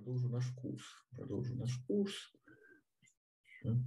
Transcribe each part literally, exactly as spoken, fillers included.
Продолжу наш курс. Продолжу наш курс. Еще,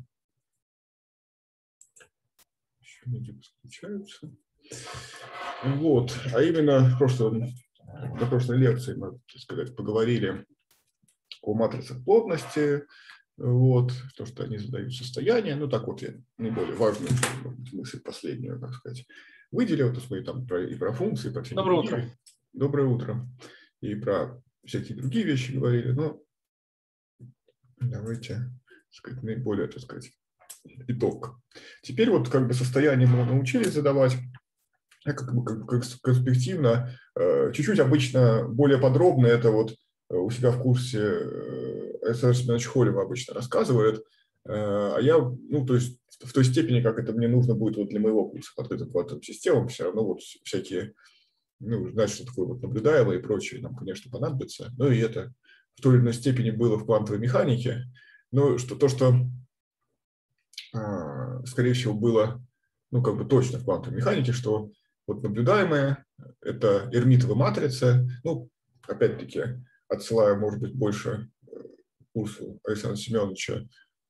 Еще люди подключаются. Вот. А именно в прошлом, на прошлой лекции мы, так сказать, поговорили о матрицах плотности. Вот. То, что они задают состояние. Ну, так вот я наиболее важную мысль последнюю, так сказать, выделил. То есть мы там про, и про функции, и про всякие Доброе другие. утро. Доброе утро. И про всякие другие вещи говорили. Но давайте, так сказать, наиболее, так сказать, итог. Теперь вот как бы состояние мы научились задавать, а как бы как, как конспективно, чуть-чуть обычно более подробно это вот у себя в курсе Александр Семенович Холева обычно рассказывает, а я, ну, то есть в той степени, как это мне нужно будет вот для моего курса по открытым квантовым системам, все равно вот всякие, ну, знать, что такое вот наблюдаемое и прочее нам, конечно, понадобится, но и это в той или иной степени было в квантовой механике, но что, то, что, скорее всего, было, ну, как бы точно в квантовой механике, что вот наблюдаемое – это эрмитовая матрица, ну, опять-таки, отсылая, может быть, больше к курсу Александра Семеновича,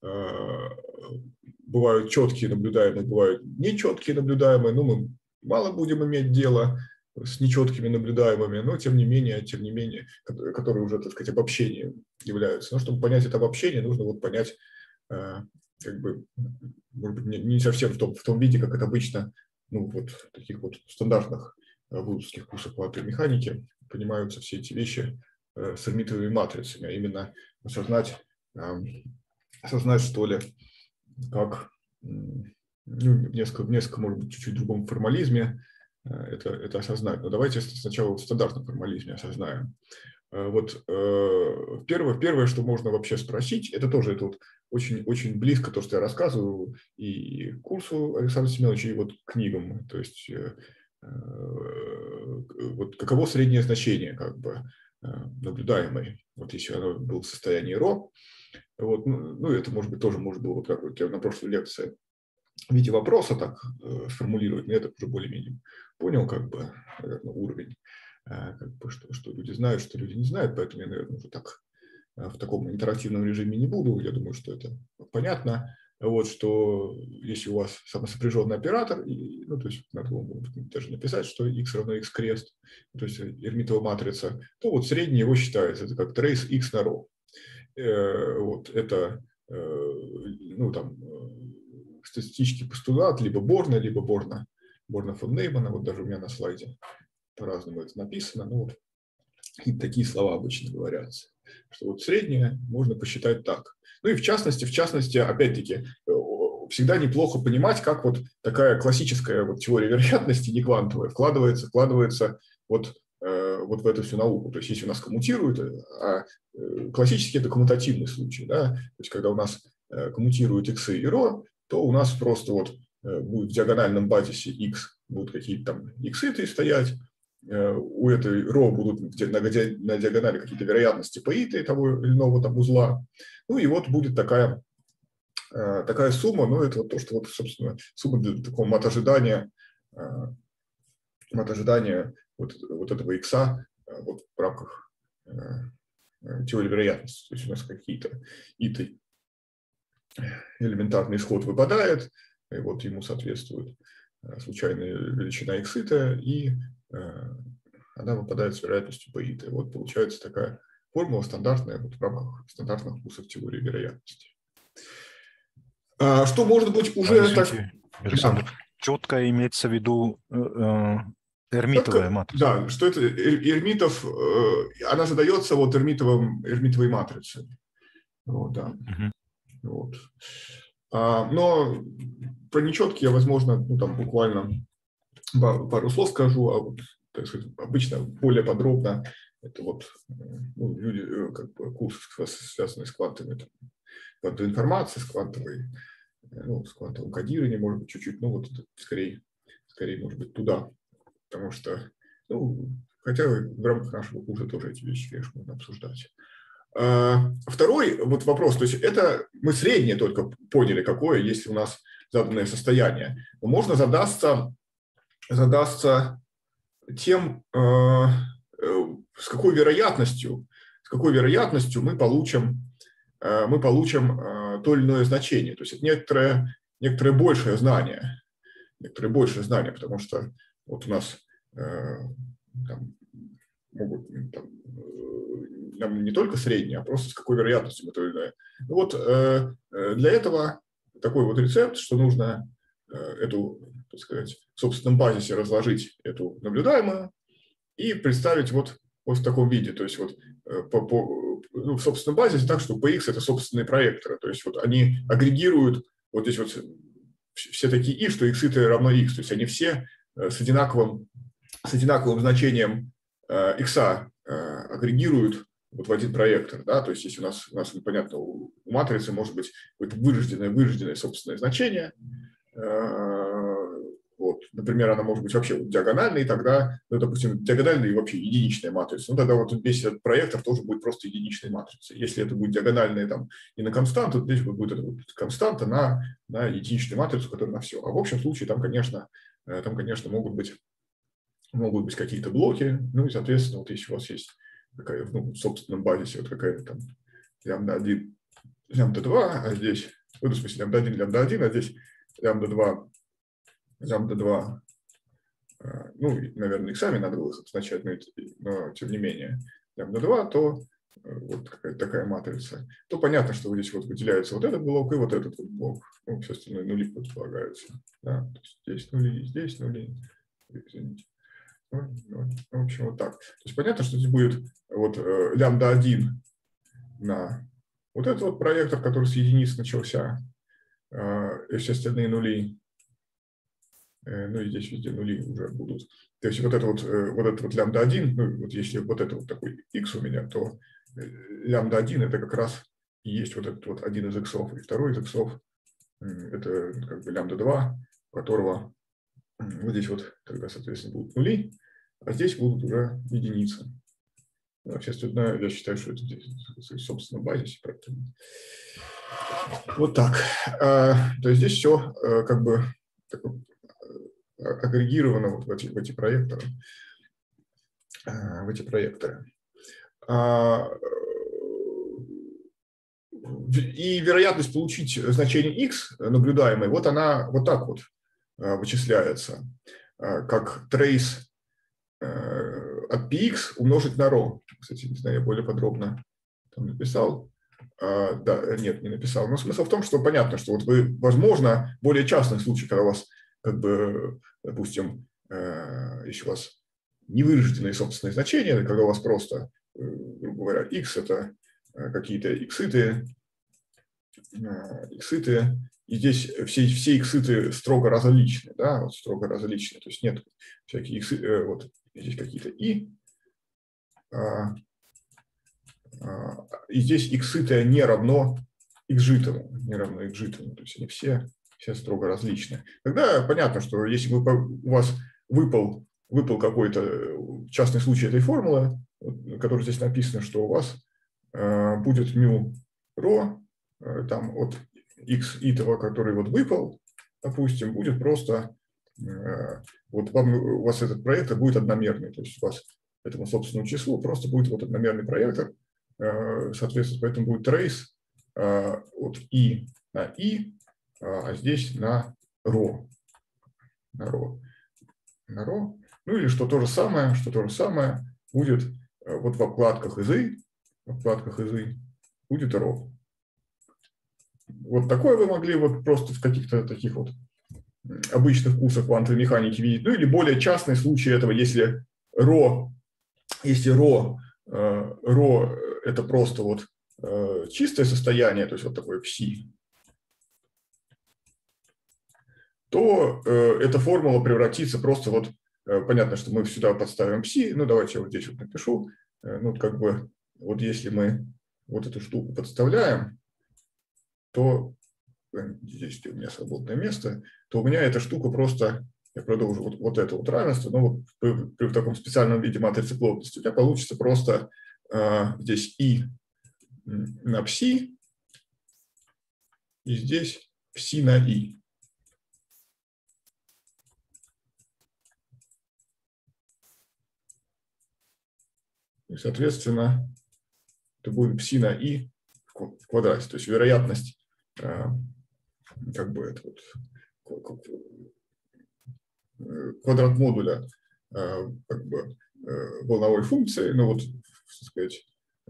бывают четкие наблюдаемые, бывают нечеткие наблюдаемые, ну, мы мало будем иметь дело с нечеткими наблюдаемыми, но тем не менее, тем не менее, которые уже, так сказать, обобщением являются. Но чтобы понять это обобщение, нужно вот понять, как бы, может быть, не совсем в том, в том виде, как это обычно, ну, вот в таких вот стандартных вузовских курсах квантовой механики понимаются все эти вещи с эрмитовыми матрицами, а именно осознать, осознать, что ли, как, ну, в несколько, в несколько, может быть, чуть-чуть другом формализме это, это осознать. Но давайте сначала в стандартном формализме осознаем. Вот первое, первое, что можно вообще спросить, это тоже это вот очень, очень близко то, что я рассказываю и к курсу Александра Семеновича, и вот к книгам. То есть вот каково среднее значение как бы наблюдаемой. Вот если оно было в состоянии ро, вот, ну, это может быть тоже может было вот как вот я на прошлой лекции в виде вопроса так сформулировать, но я так уже более-менее понял, как бы, наверное, уровень. Как бы, что, что люди знают, что люди не знают, поэтому я, наверное, уже так в таком интерактивном режиме не буду. Я думаю, что это понятно. Вот, что если у вас самосопряженный оператор, и, ну, то есть надо было даже написать, что x равно x крест, то есть эрмитовая матрица, то вот средний его считается, это как трейс x на ро. Вот, это, ну, там, статистический постулат либо Борна, либо Борна, Борна фон Неймана, вот даже у меня на слайде по-разному это написано, но вот какие-то такие слова обычно говорятся, что вот среднее можно посчитать так. Ну и в частности, в частности, опять-таки, всегда неплохо понимать, как вот такая классическая вот теория вероятности, не квантовая, вкладывается, вкладывается вот, вот в эту всю науку. То есть если у нас коммутируют, а классически это коммутативный случай, да, то есть когда у нас коммутируют иксы и ро, то у нас просто вот будет в диагональном базисе x будут какие-то там иксы стоять, у этой ро будут на диагонали какие-то вероятности по и того или иного там узла. Ну и вот будет такая, такая сумма, ну это вот то, что вот, собственно, сумма для такого мат-ожидания, мат-ожидания вот, вот этого икса вот в рамках теории вероятности. То есть у нас какие-то и элементарный исход выпадает, и вот ему соответствует случайная величина иксита, и она выпадает с вероятностью по и. Вот получается такая формула стандартная вот в рамках стандартных курсов теории вероятности. А что может быть уже... А, извините, Александр, да. Четко имеется в виду э, эрмитовая Четко, матрица. да, что это эрмитов, э, она задается вот эрмитовым, эрмитовой матрицей. Вот, да. Угу. Вот. А, но про нечеткие, возможно, ну, там буквально пару слов скажу, а вот, так сказать, обычно более подробно это вот, ну, люди, как бы, курсы, связанные с квантовой, там, квантовой информацией, с квантовой, ну, с квантовым кодированием, может быть, чуть-чуть, ну, вот скорее, скорее, может быть, туда, потому что, ну, хотя в рамках нашего курса тоже эти вещи, конечно, можно обсуждать. Второй вот вопрос, то есть это мы среднее только поняли, какое, если у нас заданное состояние. Но можно задаться, задаться тем, с какой вероятностью, с какой вероятностью мы получим, мы получим то или иное значение. То есть это некоторое, некоторое большее знание, некоторое большее знание, потому что вот у нас там, могут там, нам не только среднее, а просто с какой вероятностью мы то или иное. Ну вот для этого такой вот рецепт, что нужно эту, так сказать, в собственном базисе разложить эту наблюдаемую и представить вот, вот в таком виде. То есть вот по, по, ну, в собственном базисе так, что пи икс это собственные проекторы. То есть вот они агрегируют вот здесь вот все такие и, что x-то равно x. То есть они все с одинаковым, с одинаковым значением x агрегируют вот в один проектор, да, то есть если у нас, у нас непонятно, у матрицы может быть какое-то вырожденное, вырожденное собственное значение, вот, например, она может быть вообще вот диагональной, тогда, ну, допустим, диагональная и вообще единичная матрица, ну, тогда вот весь этот проектор тоже будет просто единичной матрицей. Если это будет диагональная там и на константу, то здесь будет это вот константа на, на единичную матрицу, которая на все. А в общем случае там, конечно, там, конечно, могут быть, могут быть какие-то блоки, ну, и, соответственно, вот если у вас есть такая, ну, в собственном базисе вот какая-то там лямбда один, лямбда два, а здесь, ну, в смысле, лямбда один, лямбда один, а здесь лямбда два, лямбда два, ну, наверное, иксами надо было их обозначать, но, но тем не менее, лямбда два, то вот какая-то такая матрица, то понятно, что вот здесь вот выделяется вот этот блок и вот этот вот блок, ну, все остальное нули предполагаются, да, то есть здесь нули, здесь нули, извините. Ну, в общем, вот так. То есть понятно, что здесь будет вот э, лямбда один на вот этот вот проектор, который с единиц начался, э, и все остальные нули. Э, ну и здесь везде нули уже будут. То есть вот это вот, э, вот этот вот лямбда один, ну вот если вот это вот такой x у меня, то лямбда один это как раз и есть вот этот вот один из иксов, и второй из иксов э, это как бы лямбда два, у которого э, вот здесь вот тогда, соответственно, будут нули, а здесь будут уже единицы. Вообще, остальное, я считаю, что это здесь, в собственном базисе. Вот так. То есть здесь все как бы агрегировано вот в эти, в эти проекторы. В эти проекторы. И вероятность получить значение x наблюдаемой, вот она вот так вот вычисляется, как трейс от px умножить на ρ. Кстати, не знаю, я более подробно там написал. А, да, нет, не написал. Но смысл в том, что понятно, что вот вы, возможно, более частный случай, когда у вас, как бы, допустим, если у вас невырожденные собственные значения, когда у вас просто, грубо говоря, x это какие-то икситы, икситы, и здесь все, все икситы строго различны, да, вот строго различны, то есть нет всякие икситы, вот здесь какие-то и, а, а, и здесь икситы не равно xжитому, не равно xжитому, то есть они все, все строго различны. Тогда понятно, что если вы, у вас выпал, выпал какой-то частный случай этой формулы, который здесь написано, что у вас а, будет μ ρ, там от x итого, который вот выпал, допустим, будет просто, вот вам, у вас этот проектор будет одномерный, то есть у вас этому собственному числу просто будет вот одномерный проектор, соответственно, поэтому будет трейс от i на i, а здесь на ρ, на ρ, на ρ. Ну или что то же самое, что то же самое будет вот в обкладках из i, в обкладках из i будет ρ. Вот такое вы могли вот просто в каких-то таких вот обычных курсах квантовой механики видеть. Ну или более частный случай этого, если ρ, если ρ, ρ это просто вот чистое состояние, то есть вот такое пси, то эта формула превратится просто вот, понятно, что мы сюда подставим пси, ну давайте я вот здесь вот напишу, ну как бы вот если мы вот эту штуку подставляем, то здесь у меня свободное место, то у меня эта штука просто, я продолжу вот, вот это вот равенство, но вот при, при в таком специальном виде матрицы плотности у меня получится просто э, здесь и на пси, и здесь пси на и. И, соответственно, это будет пси на и в квадрате. То есть вероятность как бы это вот, квадрат модуля как бы волновой функции, ну вот, так сказать,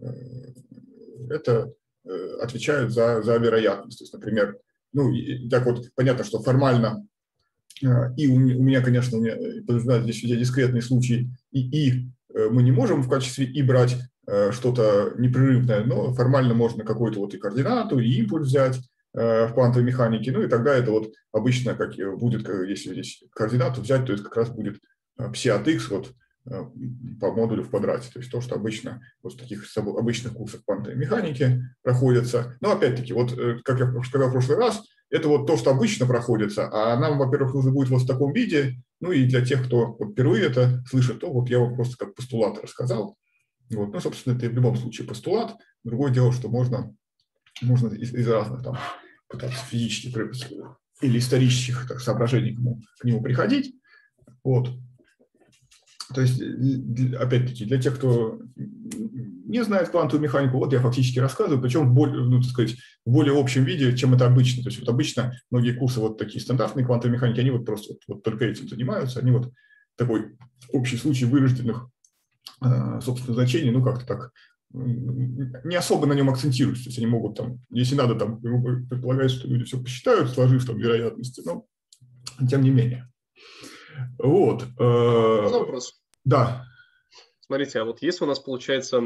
это отвечает за, за вероятность. То есть, например, ну, так вот, понятно, что формально и у меня, конечно, у меня подразумевает здесь дискретный случай, и и мы не можем в качестве и брать что-то непрерывное, но формально можно какую-то вот и координату, и импульс взять в квантовой механике, ну и тогда это вот обычно как будет, если здесь координату взять, то это как раз будет пси от x вот по модулю в квадрате, то есть то, что обычно вот в таких обычных курсах квантовой механики проходится. Но опять-таки, вот как я сказал в прошлый раз, это вот то, что обычно проходится, а нам, во-первых, нужно будет вот в таком виде, ну и для тех, кто вот впервые это слышит, то вот я вам просто как постулат рассказал. Вот. Ну, собственно, это в любом случае постулат. Другое дело, что можно, можно из, из разных там пытаться физических или исторических так, соображений к нему, к нему приходить. Вот. То есть, опять-таки, для тех, кто не знает квантовую механику, вот я фактически рассказываю, причем в более, ну, так сказать, в более общем виде, чем это обычно. То есть вот обычно многие курсы вот такие стандартные квантовые механики, они вот просто вот, вот только этим занимаются, они вот такой общий случай вырожденных, собственно, значений, ну, как-то так не особо на нем акцентируются. То есть они могут там, если надо, там, предполагать, что люди все посчитают, сложив там вероятности, но тем не менее. Вот. Можно вопрос? Да. Смотрите, а вот если у нас получается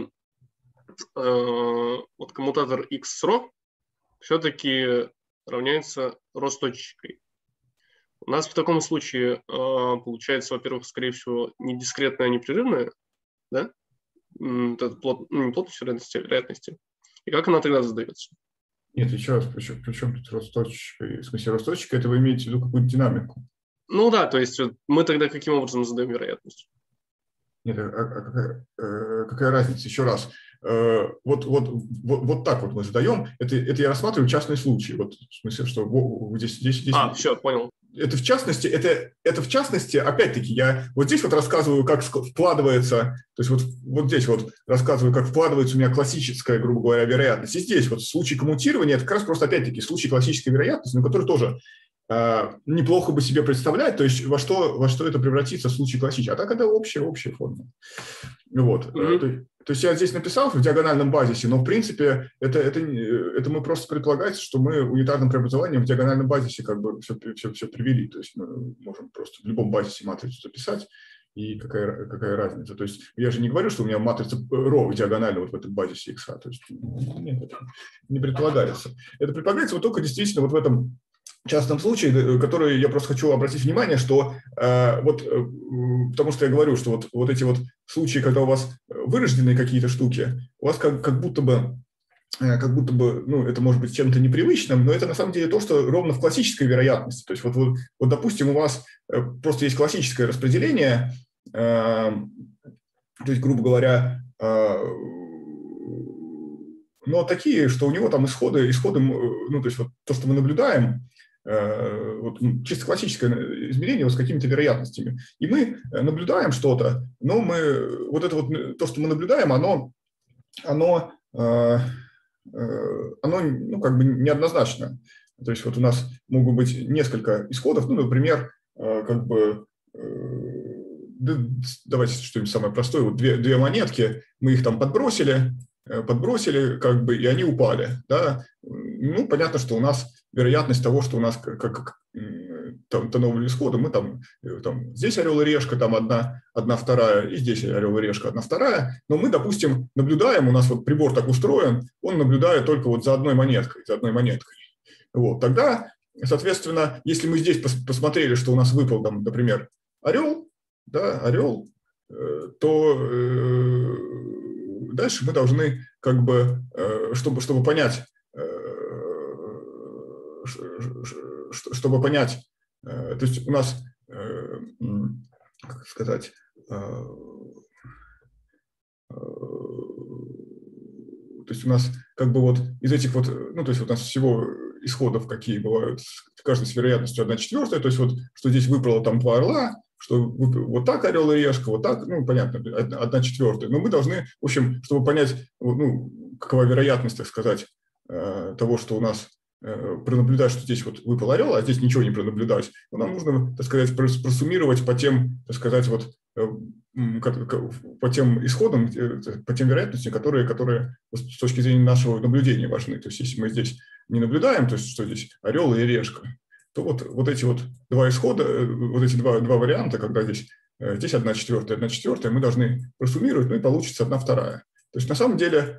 э, вот коммутатор x с ρ все-таки равняется ρ с точкой, у нас в таком случае э, получается, во-первых, скорее всего, не дискретная, а непрерывная, да? Это плот, ну, не плотность вероятности, а вероятности. И как она тогда задается? Нет, еще раз, причем, причем тут рост точки, в смысле рост точки, это вы имеете в виду какую-то динамику? Ну да, то есть мы тогда каким образом задаем вероятность? Нет, а, а какая, а какая разница? Еще раз. Вот, вот, вот, вот так вот мы задаем. Это, это я рассматриваю частный случай. Вот, в смысле, что здесь, здесь, здесь... А, все, понял. Это в частности, это, это в частности, опять-таки, я вот здесь вот рассказываю, как вкладывается, то есть вот, вот здесь вот рассказываю, как вкладывается у меня классическая, грубо говоря, вероятность. И здесь вот случай коммутирования, это как раз просто, опять-таки, случай классической вероятности, но который тоже э, неплохо бы себе представлять, то есть во что, во что это превратится в случае классической. А так это общая, общая форма. Вот. Mm-hmm. То, то есть я здесь написал в диагональном базисе, но в принципе это, это, это мы просто предполагаем, что мы унитарным преобразованием в диагональном базисе как бы все, все, все привели. То есть мы можем просто в любом базисе матрицу записать, и какая, какая разница. То есть я же не говорю, что у меня матрица ρ диагонально вот в этом базисе x. То есть нет, это не предполагается. Это предполагается вот только действительно вот в этом частном случае, который я просто хочу обратить внимание, что э, вот, э, потому что я говорю, что вот, вот эти вот случаи, когда у вас вырожденные какие-то штуки, у вас как, как будто бы, э, как будто бы, ну, это может быть чем-то непривычным, но это на самом деле то, что ровно в классической вероятности. То есть вот, вот, вот допустим, у вас просто есть классическое распределение, э, то есть, грубо говоря, э, но такие, что у него там исходы, исходы, ну, то есть вот то, что мы наблюдаем, вот, чисто классическое измерение вот с какими-то вероятностями. И мы наблюдаем что-то, но мы, вот это вот, то, что мы наблюдаем, оно, оно, оно ну, как бы неоднозначно. То есть вот у нас могут быть несколько исходов, ну, например, как бы, давайте что-нибудь самое простое, вот две, две монетки, мы их там подбросили, подбросили, как бы, и они упали, да. Ну, понятно, что у нас вероятность того, что у нас как, как там тоновые исходы, мы там, там здесь орел и решка, там одна, одна вторая, и здесь орел и решка, одна вторая, но мы, допустим, наблюдаем, у нас вот прибор так устроен, он наблюдает только вот за одной монеткой, за одной монеткой. Вот, тогда, соответственно, если мы здесь посмотрели, что у нас выпал, там, например, орел, да, орел, то э, дальше мы должны, как бы, э, чтобы, чтобы понять, чтобы понять, то есть у нас, как сказать, то есть у нас как бы вот из этих вот, ну то есть вот у нас всего исходов какие бывают, каждый с вероятностью одна четвертая, то есть вот что здесь выпало там два орла, что вот так орел и решка, вот так, ну понятно, одна четвертая, но мы должны, в общем, чтобы понять, ну, какова вероятность, так сказать, того, что у нас пронаблюдать, что здесь вот выпал орел, а здесь ничего не пронаблюдать, но нам нужно, так сказать, просуммировать по тем, так сказать, вот по тем исходам, по тем вероятностям, которые, которые с точки зрения нашего наблюдения важны. То есть если мы здесь не наблюдаем, то есть что здесь орел и решка, то вот, вот эти вот два исхода, вот эти два, два варианта, когда здесь, здесь одна четвертая, одна четвертая, мы должны просуммировать, ну и получится одна вторая. То есть на самом деле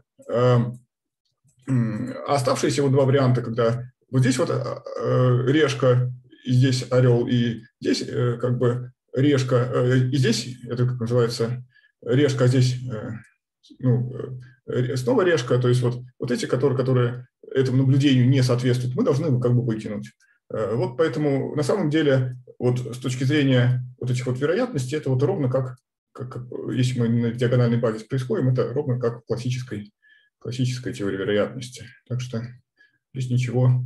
оставшиеся вот два варианта, когда вот здесь вот решка, и здесь орел, и здесь как бы решка, и здесь, это как называется, решка, а здесь ну, снова решка, то есть вот, вот эти, которые, которые этому наблюдению не соответствуют, мы должны как бы выкинуть. Вот поэтому на самом деле вот с точки зрения вот этих вот вероятностей, это вот ровно как, как, как если мы на диагональной базе происходим, это ровно как в классической, классической теории вероятности. Так что здесь ничего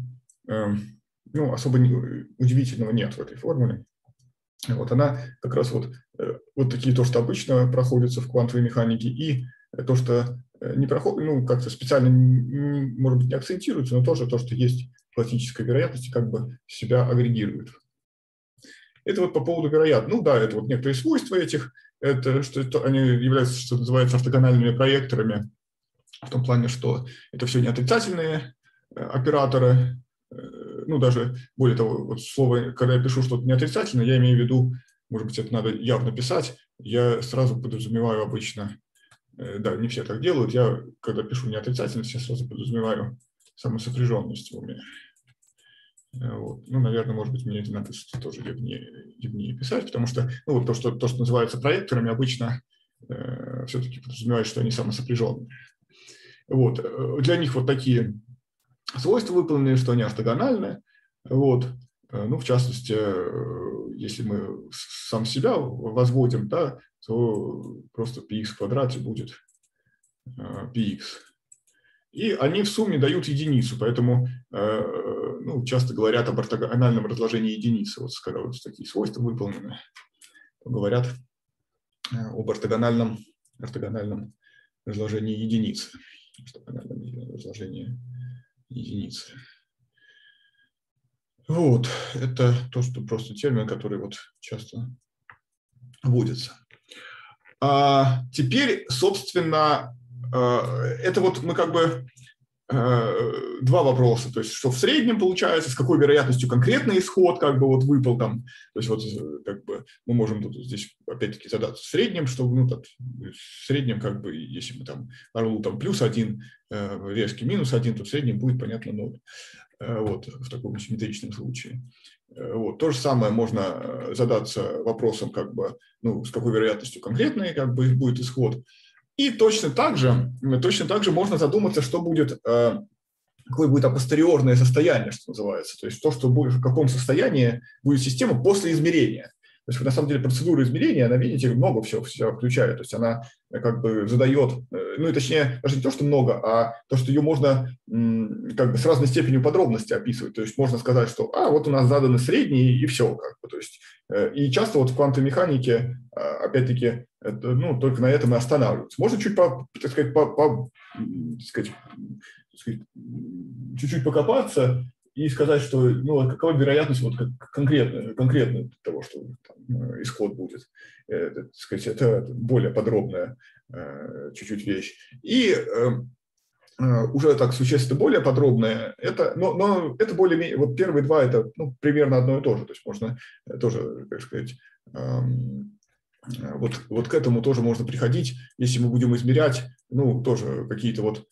ну, особо удивительного нет в этой формуле. Вот она как раз вот, вот такие то, что обычно проходится в квантовой механике, и то, что не проходит, ну, как-то специально, может быть, не акцентируется, но тоже то, что есть в классической вероятности, как бы себя агрегирует. Это вот по поводу вероятности. Ну да, это вот некоторые свойства этих, это что это, они являются, что называется, ортогональными проекторами, в том плане, что это все не отрицательные операторы. Ну, даже, более того, вот слово, когда я пишу что-то не отрицательное, я имею в виду, может быть, это надо явно писать, я сразу подразумеваю обычно, да, не все так делают, я, когда пишу не отрицательность, я сразу подразумеваю самосопряженность в уме. Вот. Ну, наверное, может быть, мне это надо тоже явнее, явнее писать, потому что, ну, вот то, что, то, что называется проекторами, обычно э, все-таки подразумевает, что они самосопряженные. Вот. Для них вот такие свойства выполнены, что они ортогональны. Вот. Ну, в частности, если мы сам себя возводим, да, то просто πx в квадрате будет πx. И они в сумме дают единицу, поэтому ну, часто говорят об ортогональном разложении единицы. Вот когда вот такие свойства выполнены, говорят об ортогональном, ортогональном разложении единицы. Ортогональном разложении единицы. Вот, это то, что просто термин, который вот часто вводится. А теперь, собственно, это вот мы как бы два вопроса, то есть что в среднем получается, с какой вероятностью конкретный исход как бы вот выпал там, то есть вот как бы мы можем тут здесь опять-таки задаться в среднем, что ну так, в среднем как бы если мы там орлу там плюс один, резкий минус один, то в среднем будет понятно ноль. Вот, в таком симметричном случае. Вот. То же самое можно задаться вопросом, как бы, ну, с какой вероятностью конкретный как бы, будет исход. И точно так же, точно так же можно задуматься, что будет, какое будет апостериорное состояние, что называется. То есть то, что будет, в каком состоянии будет система после измерения. То есть, на самом деле, процедура измерения, она, видите, много всего, всего включает. То есть она как бы задает, ну и точнее, даже не то, что много, а то, что ее можно как бы с разной степенью подробности описывать. То есть можно сказать, что а, вот у нас заданы средние, и все. Как бы. То есть, и часто вот в квантовой механике, опять-таки, это, ну, только на этом и останавливаются. Можно чуть, по, так сказать, по, по, так сказать, чуть-чуть покопаться и сказать, что ну, какова вероятность вот, конкретно, конкретно того, что там, исход будет. Это, так сказать, это более подробная чуть-чуть вещь. И уже так существенно более подробное, это, но, но это более, вот первые два это ну, примерно одно и то же, то есть можно тоже, так сказать, эм, вот, вот к этому тоже можно приходить, если мы будем измерять, ну, тоже какие-то вот,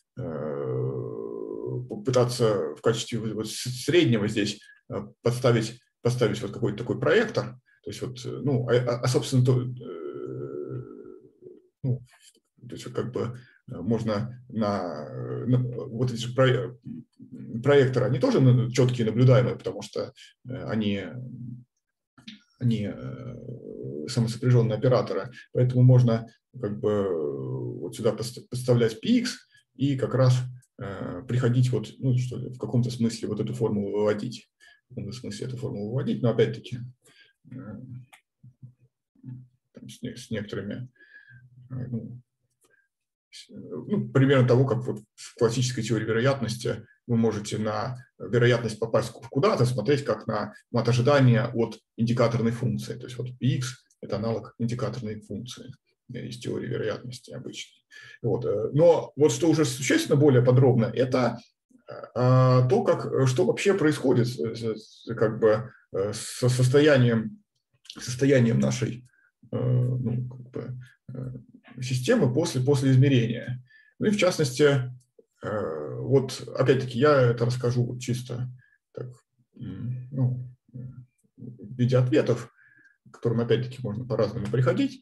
э, пытаться в качестве вот среднего здесь подставить, подставить вот какой-то такой проектор, то есть вот, ну, а, а собственно, то, э, ну, то есть как бы можно на, на вот эти про, проекторы, они тоже четкие наблюдаемые, потому что они, они самосопряженные операторы, поэтому можно как бы вот сюда подставлять πx и как раз э, приходить вот, ну, что ли, в каком-то смысле вот эту формулу выводить, в каком-то смысле эту формулу выводить, но опять-таки э, с, с некоторыми э, ну, ну, примерно того, как вот в классической теории вероятности вы можете на вероятность попасть куда-то смотреть как на мат ожидания от индикаторной функции. То есть вот px – это аналог индикаторной функции из теории вероятности обычной. Вот. Но вот что уже существенно более подробно, это то, как, что вообще происходит как бы, со состоянием, состоянием нашей ну, как бы, системы после, после измерения. Ну и в частности, вот опять-таки я это расскажу вот чисто так, ну, в виде ответов, к которым опять-таки можно по-разному приходить.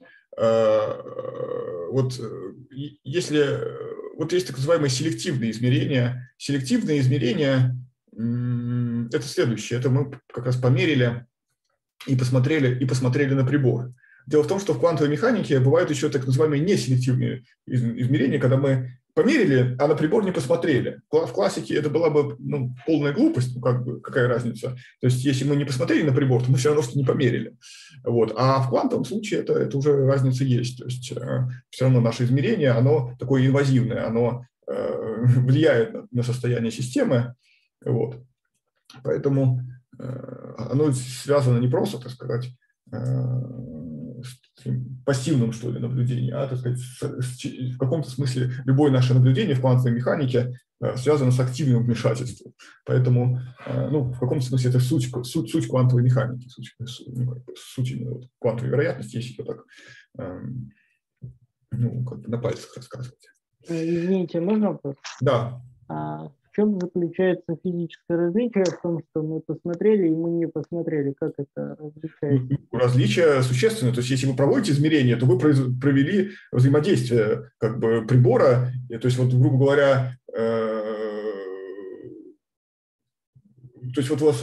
Вот если вот есть так называемые селективные измерения. Селективные измерения – это следующее. Это мы как раз померили и посмотрели, и посмотрели на прибор. Дело в том, что в квантовой механике бывают еще так называемые неселективные измерения, когда мы померили, а на прибор не посмотрели. В классике это была бы ну, полная глупость, ну как бы, какая разница. То есть если мы не посмотрели на прибор, то мы все равно что не померили. Вот. А в квантовом случае это, это уже разница есть. То есть э, все равно наше измерение, оно такое инвазивное, оно э, влияет на, на состояние системы. Вот. Поэтому э, оно связано не просто, так сказать, э, пассивным, что ли, наблюдением, а, так сказать, в каком-то смысле любое наше наблюдение в квантовой механике связано с активным вмешательством. Поэтому, ну, в каком-то смысле это суть, суть, суть квантовой механики, суть, ну, как бы, суть именно вот квантовой вероятности, если ее так ну, как бы на пальцах рассказывать. Извините, можно вопрос? Да. А в чем заключается физическое различие в том, что мы посмотрели и мы не посмотрели? Как это различается? Различие существенно. То есть, если вы проводите измерения, то вы провели взаимодействие как бы прибора. То есть, вот, грубо говоря, э, то есть, вот у вас,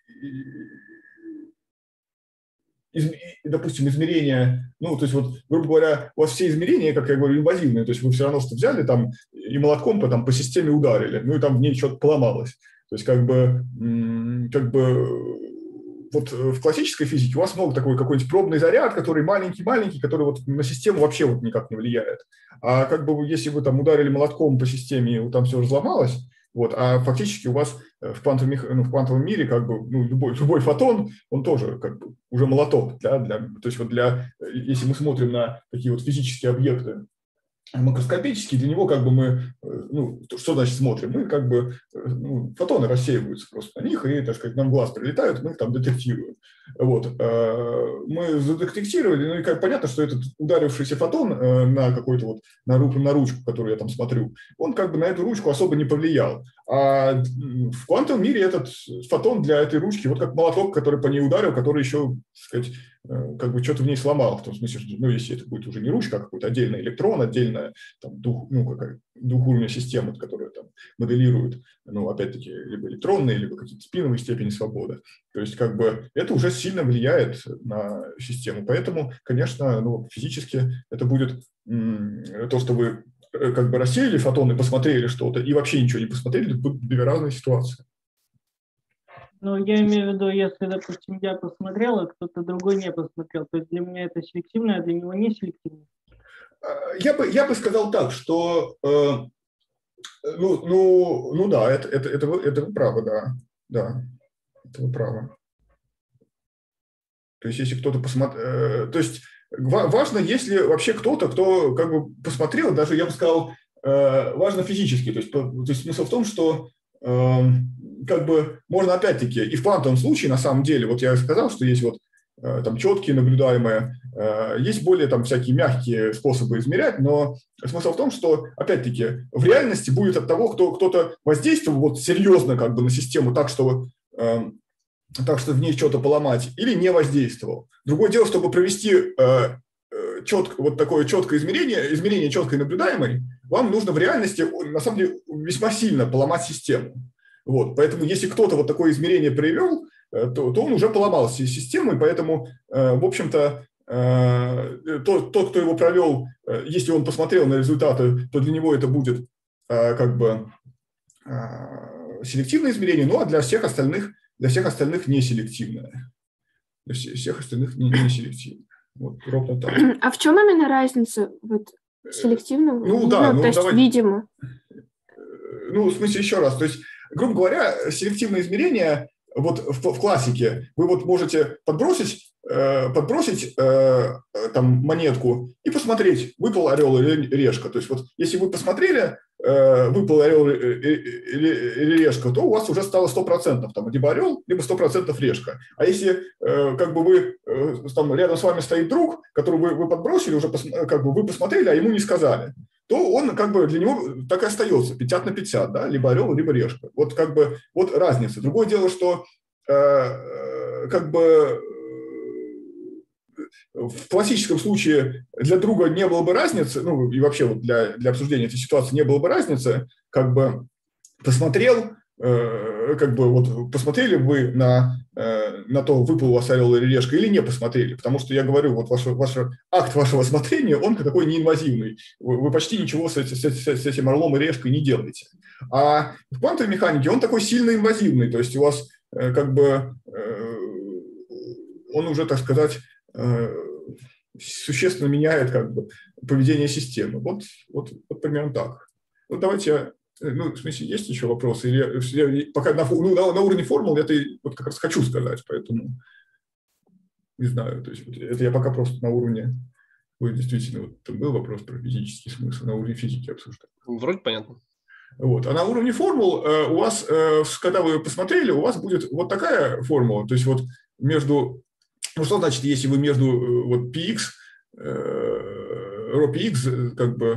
из, допустим, измерения, ну, то есть, вот, грубо говоря, у вас все измерения, как я говорю, инвазивные. То есть, вы все равно что взяли там и молотком по, там, по системе ударили, ну, и там в ней что-то поломалось. То есть, как бы, как бы, вот в классической физике у вас много такой какой-нибудь пробный заряд, который маленький-маленький, который вот на систему вообще вот никак не влияет. А как бы, если вы там ударили молотком по системе, и там все разломалось, вот, а фактически у вас в квантовом, ну, в квантовом мире как бы, ну, любой, любой фотон, он тоже как бы уже молоток. Да, для, то есть, вот для, если мы смотрим на такие вот физические объекты, макроскопический, для него как бы мы, ну, что значит смотрим? Мы как бы, ну, фотоны рассеиваются просто на них, и, так сказать, нам в глаз прилетают, мы их там детектируем. Вот. Мы задетектировали, ну и как понятно, что этот ударившийся фотон на какой-то вот, на, руку, на ручку, которую я там смотрю, он как бы на эту ручку особо не повлиял. А в квантовом мире этот фотон для этой ручки, вот как молоток, который по ней ударил, который еще, так сказать, как бы что-то в ней сломал, в том смысле, что, ну, если это будет уже не ручка, а какой-то отдельный электрон, отдельная там, дух, ну, какая двухуровневая система, которая там моделирует, ну, опять-таки, либо электронные, либо какие-то спиновые степени свободы. То есть, как бы, это уже сильно влияет на систему. Поэтому, конечно, ну, физически это будет м- то, что вы как бы рассеяли фотоны, посмотрели что-то, и вообще ничего не посмотрели, это будут две разные ситуации. Ну, я имею в виду, если, допустим, я посмотрел, а кто-то другой не посмотрел, то есть для меня это селективно, а для него не селективно. Я бы, я бы сказал так, что, э, ну, ну, ну да, это, это, это, вы, это вы правы, да, да, это вы правы. То есть, если кто-то посмотрел, э, то есть, важно, если вообще кто-то, кто как бы посмотрел, даже, я бы сказал, э, важно физически, то есть, по, то есть смысл в том, что э, как бы можно опять-таки, и в квантовом случае, на самом деле, вот я сказал, что есть вот там четкие наблюдаемые, есть более там всякие мягкие способы измерять, но смысл в том, что, опять-таки, в реальности будет от того, кто, кто-то воздействовал вот серьезно как бы на систему так, что, так, что в ней что-то поломать, или не воздействовал. Другое дело, чтобы провести четко, вот такое четкое измерение, измерение четкой наблюдаемой, вам нужно в реальности, на самом деле, весьма сильно поломать систему. Вот, поэтому если кто-то вот такое измерение провел, то, то он уже поломал систему, и поэтому, в общем-то, тот, тот, кто его провел, если он посмотрел на результаты, то для него это будет как бы селективное измерение, ну а для всех остальных, для всех остальных не селективное. Для всех остальных не, не селективное. Вот, ровно так. А в чем именно разница вот Селективно? Ну Не да, знаю, ну то есть, давайте. видимо. Ну, в смысле, еще раз, то есть, грубо говоря, селективное измерение вот в, в классике вы вот можете подбросить, э, подбросить э, там монетку и посмотреть, выпал орел или решка. То есть вот если вы посмотрели, э, выпал орел или решка, то у вас уже стало сто процентов там либо орел, либо сто процентов решка. А если э, как бы вы, э, там рядом с вами стоит друг, которого вы, вы подбросили, уже пос, как бы вы посмотрели, а ему не сказали, то он как бы для него так и остается, пятьдесят на пятьдесят, да, либо орел, либо решка. Вот как бы вот разница. Другое дело, что э, как бы в классическом случае для друга не было бы разницы, ну и вообще вот для, для обсуждения этой ситуации не было бы разницы, как бы посмотрел, э, как бы вот посмотрели вы на, э, на то, выпал у вас орел или решка, или не посмотрели, потому что я говорю, вот ваш, ваш акт вашего смотрения, он такой неинвазивный, вы, вы почти ничего с, с, с, с этим орлом и решкой не делаете. А в квантовой механике он такой сильно инвазивный, то есть у вас э, как бы э, он уже, так сказать, существенно меняет как бы поведение системы. Вот, вот, вот примерно так. Вот давайте я, ну, в смысле, есть еще вопросы? Или я, пока на, ну, на, на уровне формул я это вот как раз хочу сказать, поэтому не знаю. То есть это я пока просто на уровне, ой, действительно, вот там был вопрос про физический смысл, на уровне физики обсуждать. Вроде понятно. Вот. А на уровне формул э, у вас, э, когда вы посмотрели, у вас будет вот такая формула, то есть вот между... Ну, что значит, если вы между вот px, rho px, как бы,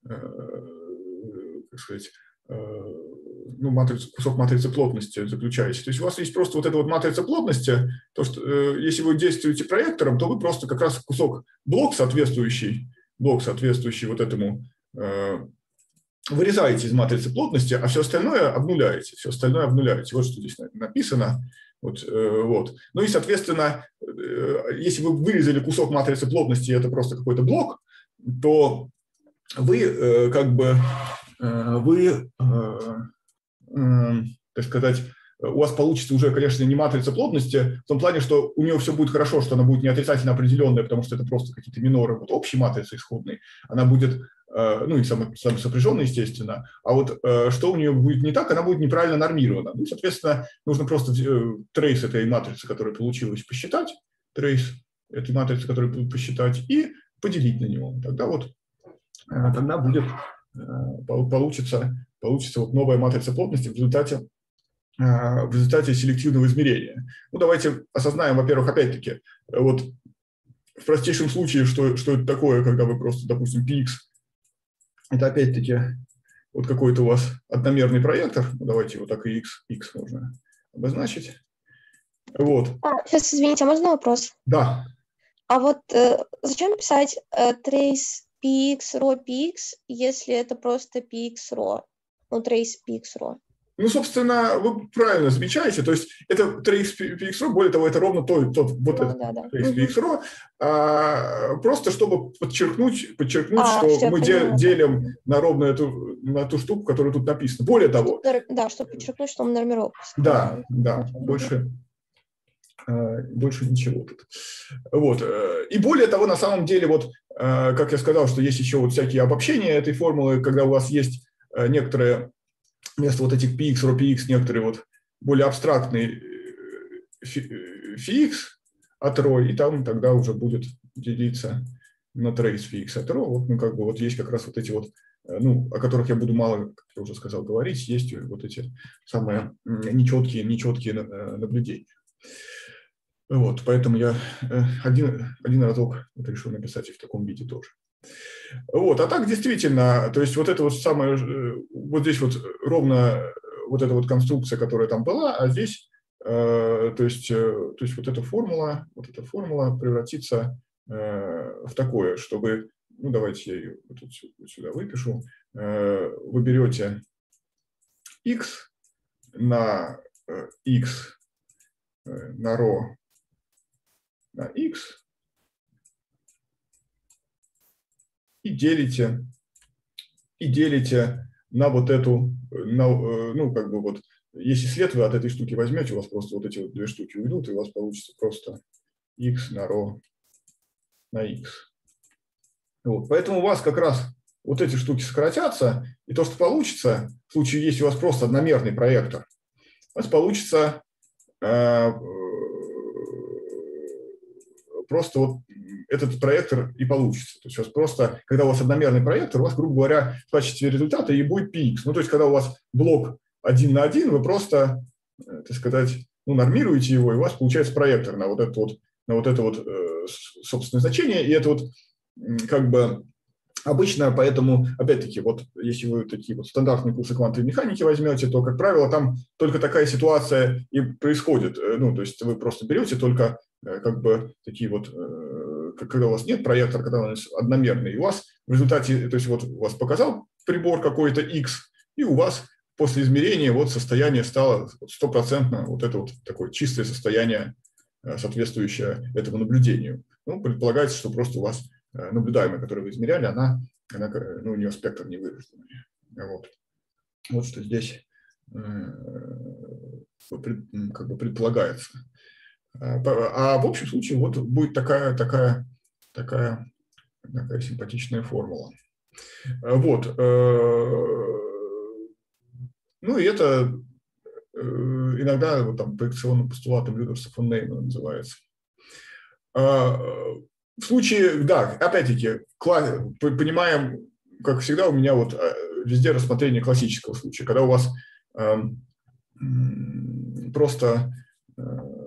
как сказать, ну, матрицу, кусок матрицы плотности заключаете. То есть у вас есть просто вот эта вот матрица плотности, то, что если вы действуете проектором, то вы просто как раз кусок, блок соответствующий, блок соответствующий вот этому, вырезаете из матрицы плотности, а все остальное обнуляете. Все остальное обнуляете. Вот что здесь написано. Вот, вот. Ну и, соответственно, если вы вырезали кусок матрицы плотности, это просто какой-то блок, то вы как бы, вы, так сказать, у вас получится уже, конечно, не матрица плотности, в том плане, что у нее все будет хорошо, что она будет не отрицательно определенная, потому что это просто какие-то миноры вот общей матрицы исходной, она будет, ну и самосопряженная, естественно, а вот что у нее будет не так, она будет неправильно нормирована. Ну, соответственно, нужно просто трейс этой матрицы, которая получилась, посчитать, трейс этой матрицы, которую посчитать, и поделить на него. Тогда вот, тогда будет, получится, получится вот новая матрица плотности в результате в результате селективного измерения. Ну, давайте осознаем, во-первых, опять-таки, вот в простейшем случае, что, что это такое, когда вы просто, допустим, px, это опять-таки вот какой-то у вас одномерный проектор, ну, давайте вот так и x, x можно обозначить. Вот. А, сейчас, извините, а можно вопрос? Да. А вот э, зачем писать э, trace px, rho px, если это просто px rho, ну, trace px rho? Ну, собственно, вы правильно замечаете, то есть это трейс пи икс рho, более того, это ровно тот, тот вот Ну, этот да, да. трейс пи икс рho, а, просто чтобы подчеркнуть, подчеркнуть, А, что все, мы поняла, делим да. на ровно эту, на ту штуку, которая тут написана. Более того... Да, чтобы подчеркнуть, что мы нормировку. Да, да, больше, больше ничего тут. Вот. И более того, на самом деле, вот, как я сказал, что есть еще вот всякие обобщения этой формулы, когда у вас есть некоторые... Вместо вот этих px, rho px, некоторые вот более абстрактный px от rho, и там тогда уже будет делиться на trace px от rho. Вот, ну, как бы вот есть как раз вот эти вот, ну, о которых я буду мало, как я уже сказал, говорить, есть вот эти самые нечеткие, нечеткие наблюдения. Вот, поэтому я один, один разок вот решил написать их в таком виде тоже. Вот, а так действительно, то есть вот это вот самое, вот здесь вот ровно вот эта вот конструкция, которая там была, а здесь, э, то есть, э, то есть вот эта формула, вот эта формула превратится э, в такое, чтобы, ну давайте я ее вот сюда выпишу, э, вы берете x на э, x э, на rho на x, и делите, и делите на вот эту, на, ну, как бы вот, если след вы от этой штуки возьмете, у вас просто вот эти вот две штуки уйдут, и у вас получится просто x на rho на x. Вот, поэтому у вас как раз вот эти штуки сократятся, и то, что получится, в случае, если у вас просто одномерный проектор, у вас получится э, просто вот этот проектор и получится. То есть у вас просто, когда у вас одномерный проектор, у вас, грубо говоря, в качестве результата и будет пи икс. Ну, то есть когда у вас блок один на один, вы просто, так сказать, ну, нормируете его, и у вас получается проектор на вот это вот, на вот это вот э, собственное значение, и это вот как бы обычно, поэтому, опять-таки, вот если вы такие вот стандартные курсы квантовой механики возьмете, то, как правило, там только такая ситуация и происходит. Ну, то есть вы просто берете только как бы такие вот, когда у вас нет проектора, когда он одномерный, и у вас в результате, то есть вот у вас показал прибор какой-то X, и у вас после измерения вот состояние стало стопроцентно вот это вот такое чистое состояние, соответствующее этому наблюдению. Ну, предполагается, что просто у вас наблюдаемая, которую вы измеряли, она, она ну, у нее спектр не вырожденный. Вот. Вот что здесь как бы предполагается. А в общем случае вот будет такая, такая, такая, такая симпатичная формула. Вот. Ну и это иногда вот, там, проекционным постулатом Людерса фон Неймана называется. В случае, да, опять-таки, понимаем, как всегда, у меня вот везде рассмотрение классического случая, когда у вас э, просто, э,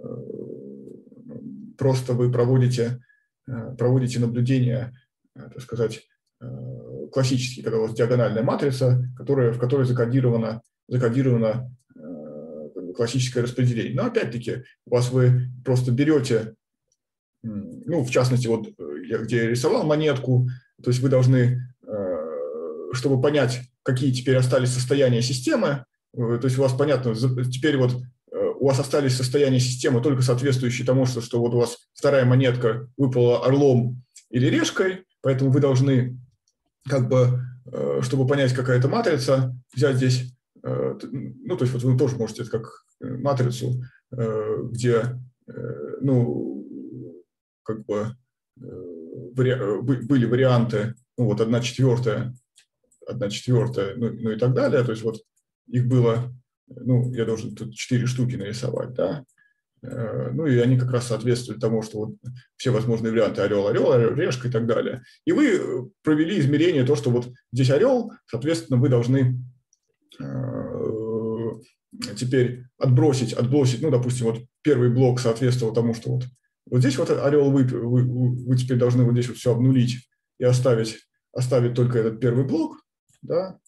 просто вы проводите, э, проводите наблюдения, э, так сказать, э, классические, когда у вас диагональная матрица, которая, в которой закодировано, закодировано э, классическое распределение. Но опять-таки, у вас вы просто берете, ну, в частности, вот я, где я рисовал монетку, то есть вы должны, чтобы понять, какие теперь остались состояния системы, то есть у вас понятно, теперь вот у вас остались состояния системы только соответствующие тому, что, что вот у вас вторая монетка выпала орлом или решкой, поэтому вы должны, как бы, чтобы понять, какая это матрица, взять здесь, ну, то есть вот вы тоже можете это как матрицу, где, ну, как бы были варианты, ну вот одна четвертая, одна четвертая, ну, ну и так далее, то есть вот их было, ну, я должен тут четыре штуки нарисовать, да, ну и они как раз соответствуют тому, что вот все возможные варианты орел, орел, орел, решка и так далее. И вы провели измерение, то, что вот здесь орел, соответственно, вы должны теперь отбросить, отбросить, ну, допустим, вот первый блок соответствовал тому, что вот Вот здесь вот орел вы, вы, вы теперь должны вот здесь вот все обнулить и оставить, оставить только этот первый блок, да.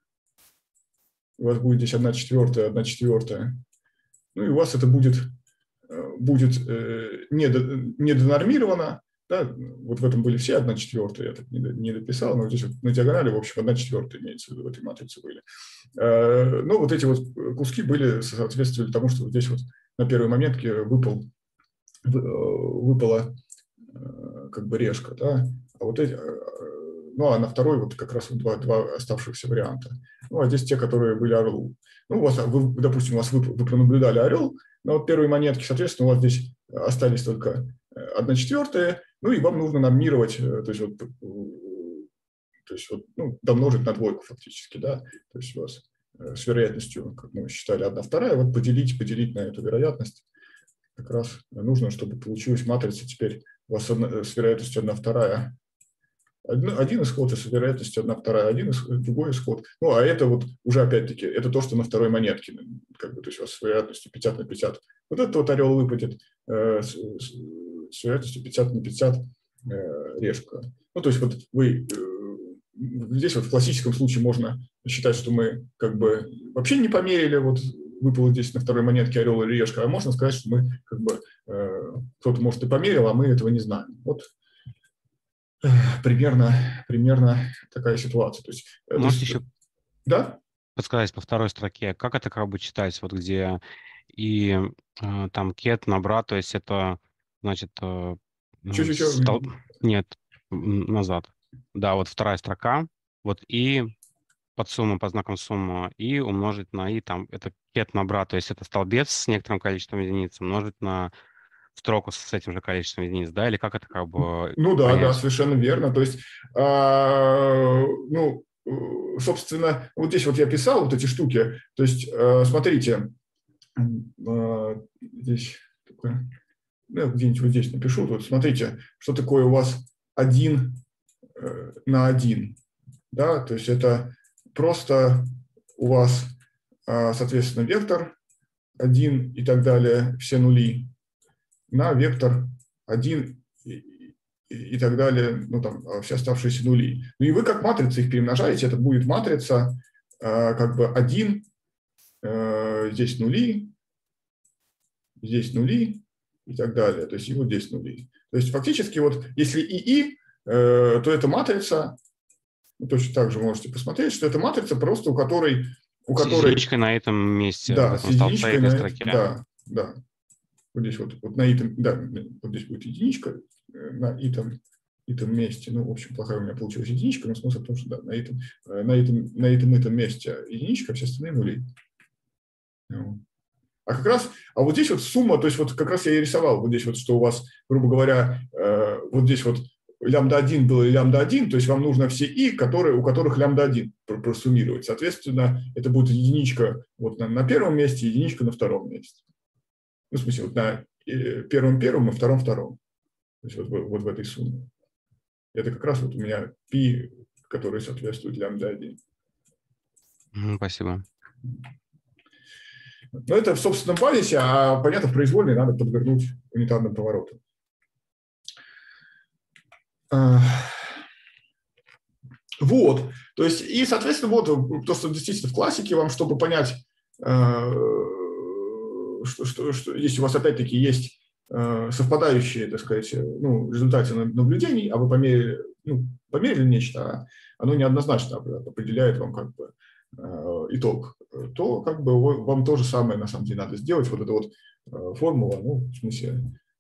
У вас будет здесь одна четвертая, одна четвертая. Ну и у вас это будет, будет недонормировано, да. Вот в этом были все одна четвертая, я так не дописал, но здесь вот на диагонали, в общем, одна четвертая имеется в виду, в этой матрице были. Но вот эти вот куски были, соответствовали тому, что вот здесь вот на первой моментке выпал выпала как бы решка, да, а вот эти, ну, а на второй вот как раз вот два, два оставшихся варианта. Ну, а здесь те, которые были орлу. Ну, у вас, вы, допустим, у вас вы, вы пронаблюдали орел, но вот первые монетки, соответственно, у вас здесь остались только одна четвертая, ну, и вам нужно нормировать, то есть вот, то есть вот, ну, домножить на двойку фактически, да, то есть у вас с вероятностью, как мы считали, одна вторая, вот поделить, поделить на эту вероятность. Как раз нужно, чтобы получилась матрица теперь у вас одна, с вероятностью одна вторая. Один, один исход и с вероятностью одна вторая, один исход, другой исход. Ну, а это вот уже опять-таки, это то, что на второй монетке, как бы, то есть у вас с вероятностью пятьдесят на пятьдесят. Вот этот вот орел выпадет э, с, с, с вероятностью пятьдесят на пятьдесят э, решка. Ну, то есть вот вы, э, здесь вот в классическом случае можно считать, что мы как бы вообще не померили, вот, выпало здесь на второй монетке орел или решка, а можно сказать, что мы как бы э, кто-то, может, и померил, а мы этого не знаем. Вот э, примерно, примерно такая ситуация. То есть, Можете есть, еще да? подсказать по второй строке, как это как бы читается, вот где и э, там ket набра, то есть это значит э, Чё-чё-чё? стол... нет, назад. Да, вот вторая строка, вот и подсумма по знакам сумма и умножить на и, там, это ket набра, то есть это столбец с некоторым количеством единиц, умножить на строку с этим же количеством единиц, да, или как это как бы Ну да, понять? да, совершенно верно. То есть, а, ну, собственно, вот здесь вот я писал вот эти штуки. То есть, смотрите, здесь такое, ну, где-нибудь вот здесь напишу. Вот смотрите, что такое у вас один на один. Да, то есть это просто у вас, соответственно, вектор один и так далее, все нули, на вектор один и, и так далее, ну там все оставшиеся нули. Ну и вы как матрицы их перемножаете, это будет матрица как бы один, здесь нули, здесь нули и так далее, то есть и вот здесь нули. То есть фактически вот если ИИ, то это матрица, точно так же можете посмотреть, что это матрица просто у которой... У с которой, единичкой на этом месте, да, в этом с единичкой на строке. Да, да. Вот здесь вот, вот на этом, да, вот здесь будет единичка на этом, этом месте. Ну, в общем, плохая у меня получилась единичка, но смысл в том, что да, на этом, на этом, на этом, этом месте единичка, а все остальные нули. А как раз, а вот здесь вот сумма, то есть вот как раз я и рисовал, вот здесь вот, что у вас, грубо говоря, вот здесь вот лямбда один было и лямбда один, то есть вам нужно все и, которые, у которых лямбда один просуммировать. Соответственно, это будет единичка вот на, на первом месте, единичка на втором месте. Ну, в смысле, вот на первом первом и втором втором. То есть вот, вот в этой сумме. Это как раз вот у меня π, который соответствует лямбда один. Спасибо. Но это в собственном базисе, а, понятно, в произвольной надо подвернуть унитарным поворотом. Вот, то есть, и, соответственно, вот то, что действительно в классике вам, чтобы понять, что, что, что если у вас опять-таки есть совпадающие, так сказать, ну, результаты наблюдений, а вы померили, ну, померили нечто, а оно неоднозначно определяет вам как бы итог, то как бы вам то же самое на самом деле надо сделать. Вот эта вот формула, ну, в смысле,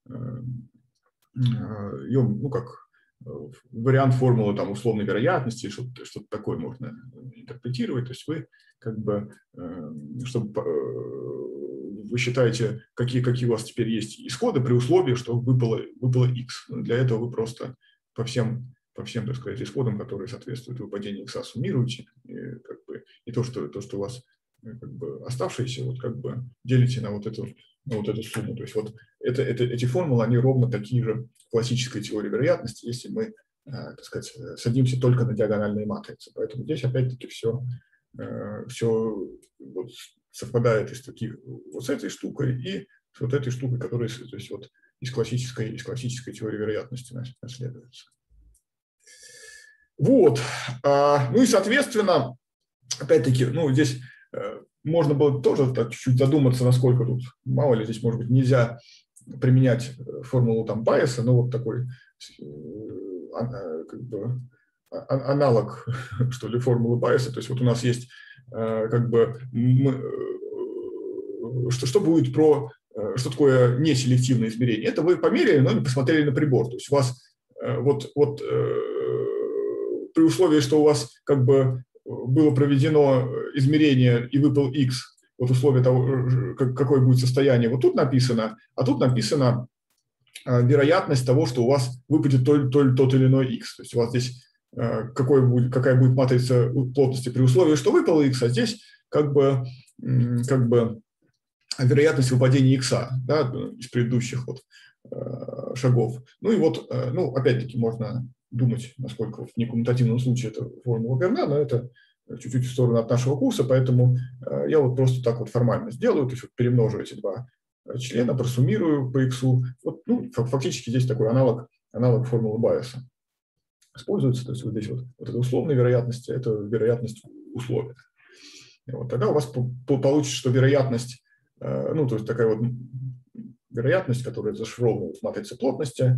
ее, ну, как вариант формулы там условной вероятности, что-то, что-то такое можно интерпретировать. То есть вы как бы, чтобы вы считаете, какие, какие у вас теперь есть исходы при условии, что выпало, выпало x. Для этого вы просто по всем, по всем, так сказать, исходам, которые соответствуют выпадению x, суммируете. И, как бы, и то, что, то, что у вас как бы оставшиеся, вот как бы делите на вот эту, на вот эту сумму. То есть вот это, это, эти формулы, они ровно такие же в классической теории вероятности, если мы, так сказать, садимся только на диагональные матрицы. Поэтому здесь опять-таки все, все вот совпадает из таких вот с этой штукой и с вот этой штукой, которая, то есть вот из классической, из классической теории вероятности наследуется. Вот. Ну и, соответственно, опять-таки, ну, здесь можно было тоже так чуть-чуть задуматься, насколько тут, мало ли, здесь, может быть, нельзя применять формулу там Байеса, но вот такой как бы аналог, что ли, формулы Байеса. То есть вот у нас есть как бы мы, что, что будет про, что такое неселективное измерение. Это вы померили, но не посмотрели на прибор. То есть у вас вот, вот при условии, что у вас как бы было проведено измерение и выпал x, вот условие того, какое будет состояние, вот тут написано, а тут написано вероятность того, что у вас выпадет тот, тот, тот или иной x. То есть у вас здесь какой будет, какая будет матрица плотности при условии, что выпало x, а здесь как бы, как бы вероятность выпадения x, да, из предыдущих вот шагов. Ну и вот, ну, опять-таки можно думать, насколько в некоммутативном случае это формула верна, но это чуть-чуть в сторону от нашего курса, поэтому я вот просто так вот формально сделаю, то есть вот перемножу эти два члена, просуммирую по x. Вот, ну, фактически здесь такой аналог, аналог формулы Байеса используется, то есть вот здесь вот, вот эта условная вероятность, это вероятность условия. Вот, тогда у вас получится, что вероятность, ну, то есть такая вот вероятность, которая зашифрована в матрице плотности,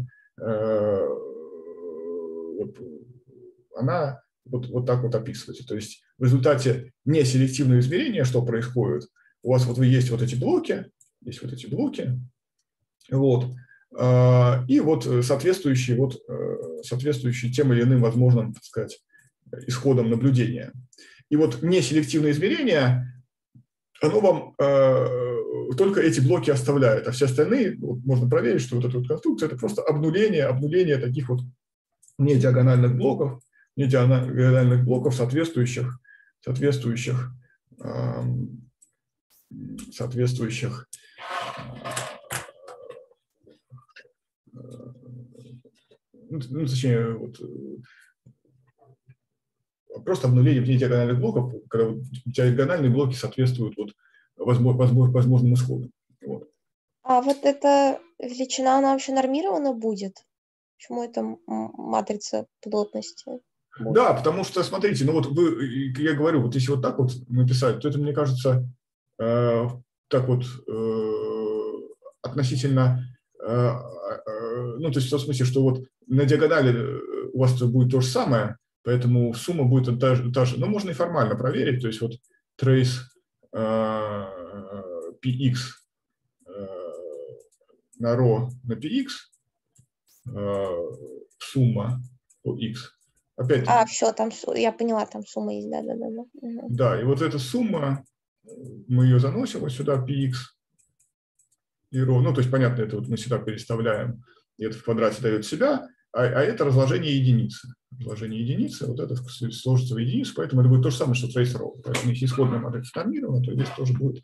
вот, она вот, вот так вот описывается. То есть в результате неселективного измерения что происходит? У вас вот есть вот эти блоки, есть вот эти блоки, вот, и вот соответствующие, вот, соответствующие тем или иным возможным, так сказать, исходам наблюдения. И вот неселективное измерение, оно вам э, только эти блоки оставляет, а все остальные, вот, можно проверить, что вот эта вот конструкция – это просто обнуление, обнуление таких вот недиагональных блоков, недиагональных блоков, соответствующих, соответствующих, э, соответствующих э, ну, точнее, вот, просто обнуление внедиагональных блоков, когда вот диагональные блоки соответствуют вот возможным, возможным исходам. Вот. А вот эта величина, она вообще нормирована будет? Почему это матрица плотности? Будет? Да, потому что, смотрите, ну вот вы, я говорю, вот если вот так вот написать, то это, мне кажется, э, так вот э, относительно, э, э, ну, то есть в том смысле, что вот на диагонали у вас будет то же самое, поэтому сумма будет та же, та же. Но можно и формально проверить, то есть вот trace э, px э, на ρ на px, э, сумма по x. Опять-таки. А, все, там я поняла, там сумма есть, да-да-да. Угу. Да, и вот эта сумма, мы ее заносим вот сюда, px и ρ, ну, то есть, понятно, это вот мы сюда переставляем, и это в квадрате дает себя, а, а это разложение единицы. Разложение единицы, вот это сложится в единицу, поэтому это будет то же самое, что trace ρ. Поэтому если исходная матрица нормирована, то здесь тоже будет,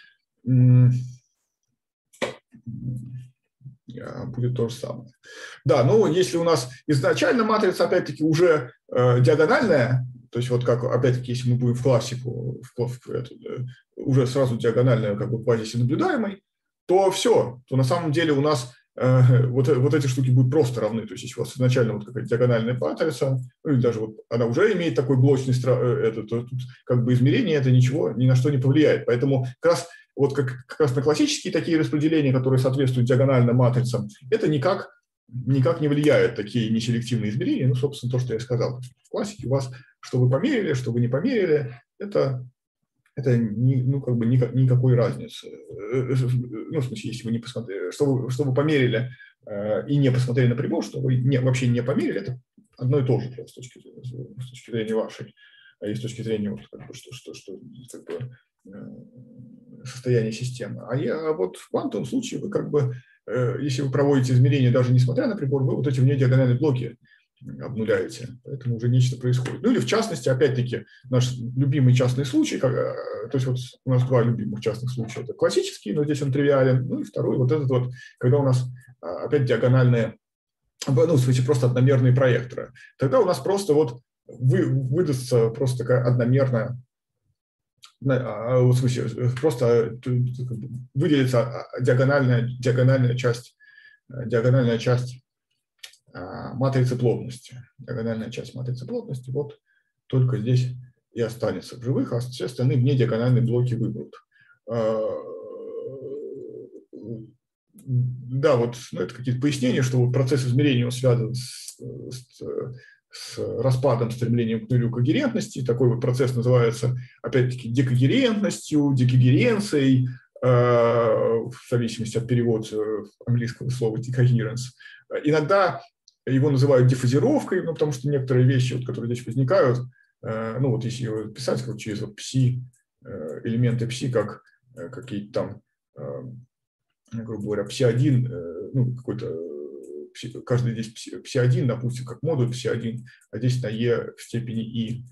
будет то же самое. Да, ну, если у нас изначально матрица, опять-таки, уже э, диагональная, то есть вот как, опять-таки, если мы будем в классику, в, в, эту, э, уже сразу диагональная, как бы в базисе наблюдаемой, то все, то на самом деле у нас э, вот, вот эти штуки будут просто равны. То есть если у вас изначально вот какая-то диагональная матрица, ну или даже вот она уже имеет такой блочный, э, это, то тут как бы измерение это ничего, ни на что не повлияет. Поэтому как раз вот как, как раз на классические такие распределения, которые соответствуют диагональным матрицам, это никак, никак не влияет, такие неселективные измерения. Ну, собственно, то, что я сказал. В классике у вас, что вы померили, что вы не померили, это, это не, ну, как бы никак, никакой разницы. Ну, в смысле, если вы не посмотрели, что вы, что вы померили э, и не посмотрели на прибор, что вы не, вообще не померили, это одно и то же с точки, с точки зрения вашей, а и с точки зрения вот, как бы, что, что, что как бы, состояние системы. А, я, а вот в квантовом случае вы как бы, э, если вы проводите измерения, даже несмотря на прибор, вы вот эти внедиагональные блоки обнуляете. Поэтому уже нечто происходит. Ну или в частности, опять-таки, наш любимый частный случай, как, то есть вот у нас два любимых частных случая. Это классический, но здесь он тривиален. Ну и второй, вот этот вот, когда у нас опять диагональные, ну в смысле просто одномерные проекторы. Тогда у нас просто вот вы, выдастся просто такая одномерная, в смысле, просто выделится диагональная, диагональная часть, диагональная часть матрицы плотности. Диагональная часть матрицы плотности вот только здесь и останется в живых, а все остальные вне диагональные блоки выберут. Да, вот ну, это какие-то пояснения, что вот процесс измерения он связан с, с с распадом, стремлением к нулю когерентности. Такой вот процесс называется, опять-таки, декогерентностью, декогеренцией, э, в зависимости от перевода английского слова decoherence. Иногда его называют диффузировкой, ну, потому что некоторые вещи, вот, которые здесь возникают, э, ну, вот если его писать вот, через вот, пси, э, элементы пси, как э, какие-то там, э, грубо говоря, пси один, э, ну, какой-то каждый здесь пси один, допустим, как модуль пси один, а здесь на e в степени и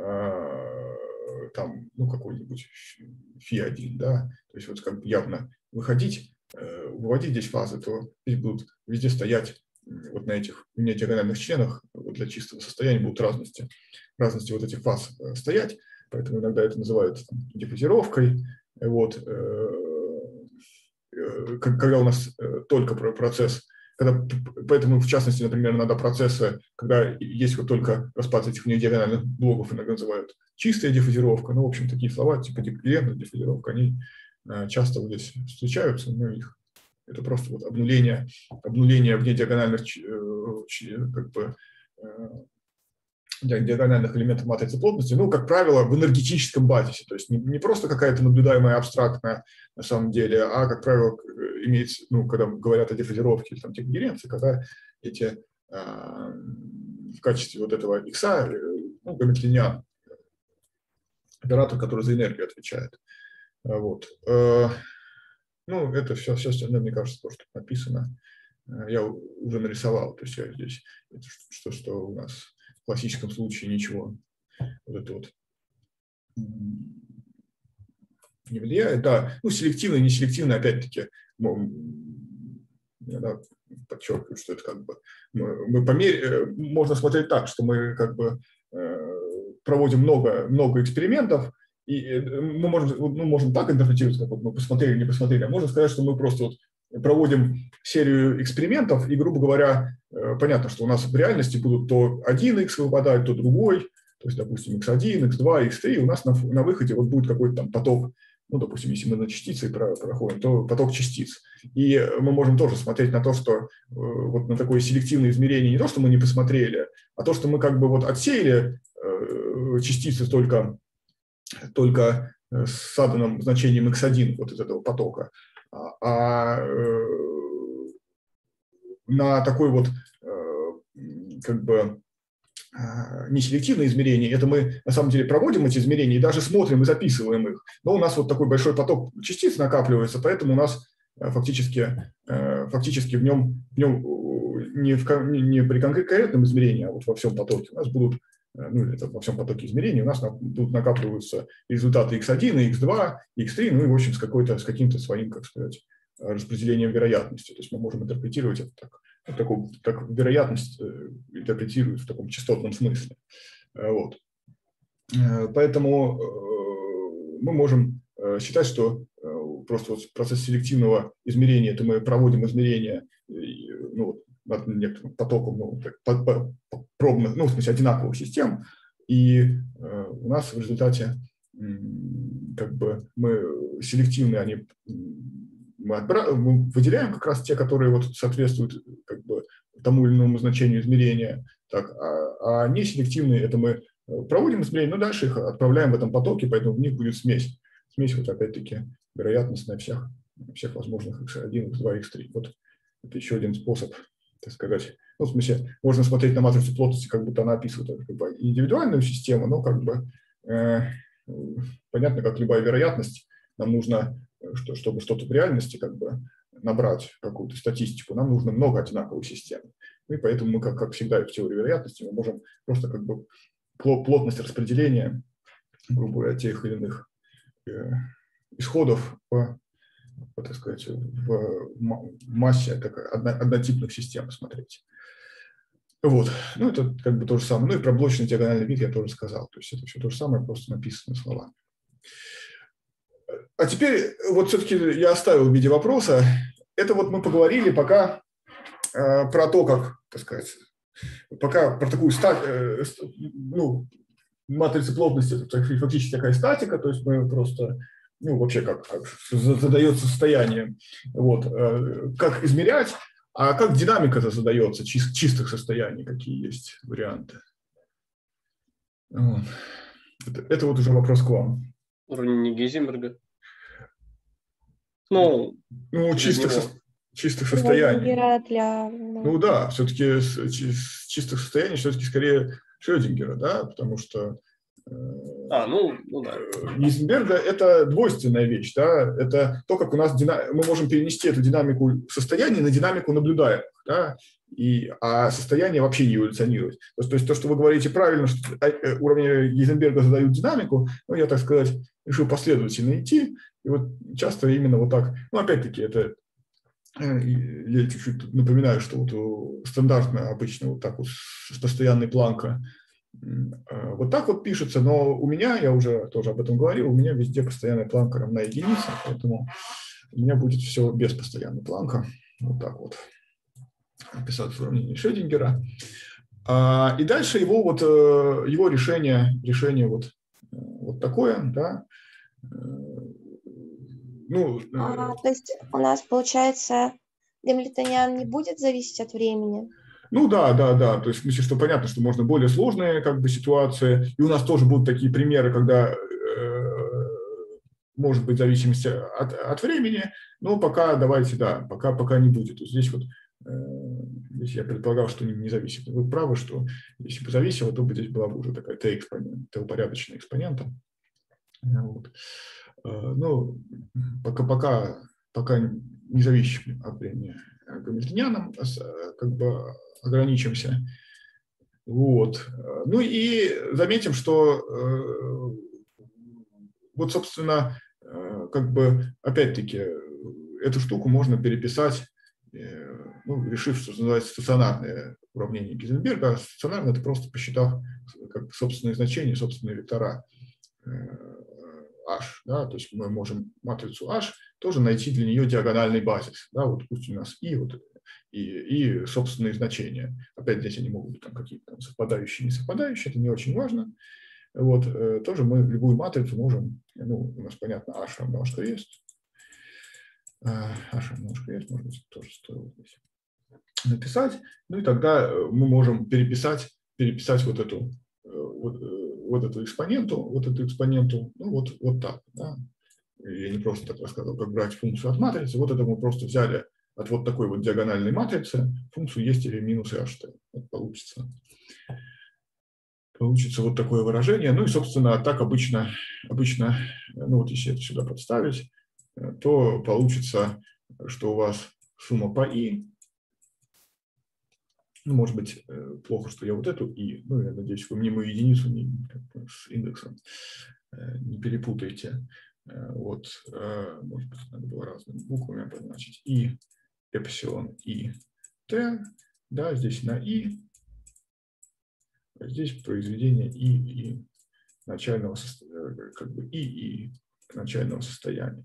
э, там, ну, какой-нибудь фи один, да, то есть вот как бы явно выходить, э, выводить здесь фазы, то здесь будут везде стоять вот на этих диагональных членах, вот для чистого состояния будут разности, разности вот этих фаз стоять, поэтому иногда это называют там, диффузировкой, вот, э, э, когда у нас только процесс. Когда, поэтому, в частности, например, иногда процессы, когда есть вот только распад этих диагональных блоков, иногда называют чистая диффузировка. Ну, в общем, такие слова, типа декогерентная диффузировка, они часто вот здесь встречаются, но их это просто вот обнуление, обнуление внедиагональных как бы, диагональных элементов матрицы плотности, ну, как правило, в энергетическом базисе, то есть не, не просто какая-то наблюдаемая абстрактная на самом деле, а, как правило, имеется, ну, когда говорят о диффузировке или там декогеренции, когда эти а, в качестве вот этого икса, ну, гамильтониан, оператор, который за энергию отвечает. Вот. Ну, это все, все остальное, мне кажется, то, что написано, я уже нарисовал. То есть я здесь, это что, что у нас в классическом случае ничего вот это вот не влияет. Да, ну, селективно и неселективно, опять-таки, я подчеркиваю, что это как бы мы, мы по мере, можно смотреть так, что мы как бы проводим много, много экспериментов, и мы можем, мы можем так интерпретировать, как вот мы посмотрели, не посмотрели, а можно сказать, что мы просто вот проводим серию экспериментов, и, грубо говоря, понятно, что у нас в реальности будут то один икс выпадать, то другой, то есть, допустим, икс один, икс два, икс три, у нас на, на выходе вот будет какой-то там поток, ну, допустим, если мы на частицы проходим, то поток частиц. И мы можем тоже смотреть на то, что вот на такое селективное измерение не то, что мы не посмотрели, а то, что мы как бы вот отсеяли частицы только, только с заданным значением икс один вот из этого потока, а на такой вот как бы неселективное измерение, это мы на самом деле проводим эти измерения и даже смотрим и записываем их. Но у нас вот такой большой поток частиц накапливается, поэтому у нас фактически, фактически в нем, в нем не, в, не при конкретном измерении, а вот во всем потоке у нас будут, ну, это во всем потоке измерений у нас будут накапливаться результаты икс один, икс два, икс три, ну и в общем с, какой-то, с каким-то своим, как сказать, распределением вероятности. То есть мы можем интерпретировать это так. Такую, так вероятность интерпретируют в таком частотном смысле. Вот. Поэтому мы можем считать, что просто вот процесс селективного измерения, это мы проводим измерения, ну, над некоторым потоком, ну, по, по, по, пробных, ну, в смысле одинаковых систем, и у нас в результате как бы мы селективные, они Мы, отбра... мы выделяем как раз те, которые вот соответствуют как бы тому или иному значению измерения, так, а, а неселективные, это мы проводим измерения, но дальше их отправляем в этом потоке, поэтому в них будет смесь. Смесь вот опять-таки вероятностная всех, всех возможных икс один, икс два, икс три. Вот это еще один способ, так сказать. Ну, в смысле, можно смотреть на матрицу плотности, как будто она описывает как бы индивидуальную систему, но как бы э, понятно, как любая вероятность, нам нужно, что, чтобы что-то в реальности как бы набрать какую-то статистику, нам нужно много одинаковых систем. И поэтому мы, как, как всегда в теории вероятности, мы можем просто как бы плотность распределения, грубо говоря, тех или иных э, исходов в, в, так сказать, в массе так, одно, однотипных систем смотреть. Вот. Ну, это как бы то же самое. Ну, и про блочный диагональный вид я тоже сказал. То есть это все то же самое, просто написано словами. А теперь вот все-таки я оставил в виде вопроса. Это вот мы поговорили пока э, про то, как, так сказать, пока про такую стать, э, ну, матрица плотности, это фактически такая статика, то есть мы просто, ну, вообще как, как задается состояние, вот, э, как измерять, а как динамика-то задается, чист, чистых состояний, какие есть варианты. Вот. Это, это вот уже вопрос к вам. Уровень Гейзенберга. Ну, ну чистых, со, чистых состояний. Для... Ну да, все-таки с, с чистых состояний все-таки скорее Шрёдингера, да, потому что э, а, ну, ну да. Гейзенберга это двойственная вещь, да, это то, как у нас дина... мы можем перенести эту динамику состояний на динамику наблюдаемых, да, и, а состояние вообще не эволюционирует. То есть, то есть то, что вы говорите правильно, что уровни Гейзенберга задают динамику, ну, я, так сказать, решил последовательно идти, и вот часто именно вот так, ну, опять-таки, это я чуть-чуть напоминаю, что вот стандартно обычно вот так вот с постоянной планка вот так вот пишется, но у меня, я уже тоже об этом говорил, у меня везде постоянная планка равна единице, поэтому у меня будет все без постоянной планка, вот так вот писать уравнение Шрёдингера. И дальше его вот его решение, решение вот, вот такое, да. Ну, а, то есть у нас, получается, Гамильтониан не будет зависеть от времени? Ну да, да, да. То есть, в смысле, что понятно, что можно более сложные как бы ситуации. И у нас тоже будут такие примеры, когда э, может быть зависимость от, от времени, но пока давайте, да, пока, пока не будет. То есть здесь вот э, здесь я предполагал, что не, не зависит. Вы правы, что если бы зависело, то бы здесь была бы уже такая Т-экспонент, Т-упорядоченная экспонента. Вот. ну, пока, пока, пока независимым от времени гамильтонианом как бы ограничимся. Вот. Ну и заметим, что вот, собственно, как бы, опять-таки, эту штуку можно переписать, ну, решив, что называется стационарное уравнение Гейзенберга. А стационарное – это просто посчитав как собственные значения, собственные вектора H. Да? То есть мы можем матрицу H тоже найти для нее диагональный базис. Да? Вот пусть у нас и, вот, и, и собственные значения. Опять здесь они могут быть там, какие-то там совпадающие, не совпадающие, это не очень важно. Вот, э, тоже мы любую матрицу можем, ну, у нас понятно, H равно, что есть. H равно, что есть, может быть, тоже стоило здесь написать. Ну и тогда мы можем переписать, переписать вот эту, вот, вот эту экспоненту, вот эту экспоненту, ну вот, вот так. Да. Я не просто так рассказывал, как брать функцию от матрицы. Вот это мы просто взяли от вот такой вот диагональной матрицы функцию есть или минус ht. Вот получится. Получится вот такое выражение. Ну и, собственно, так обычно, обычно, ну вот если это сюда подставить, то получится, что у вас сумма по i. Ну, может быть, плохо, что я вот эту и, ну, я надеюсь, вы мнимую единицу не, с индексом не перепутаете. Вот, может быть, надо было разными буквами обозначить. И эпсилон, и t, да, здесь на и. Здесь произведение и, и начального состояния, как бы и, и начального состояния.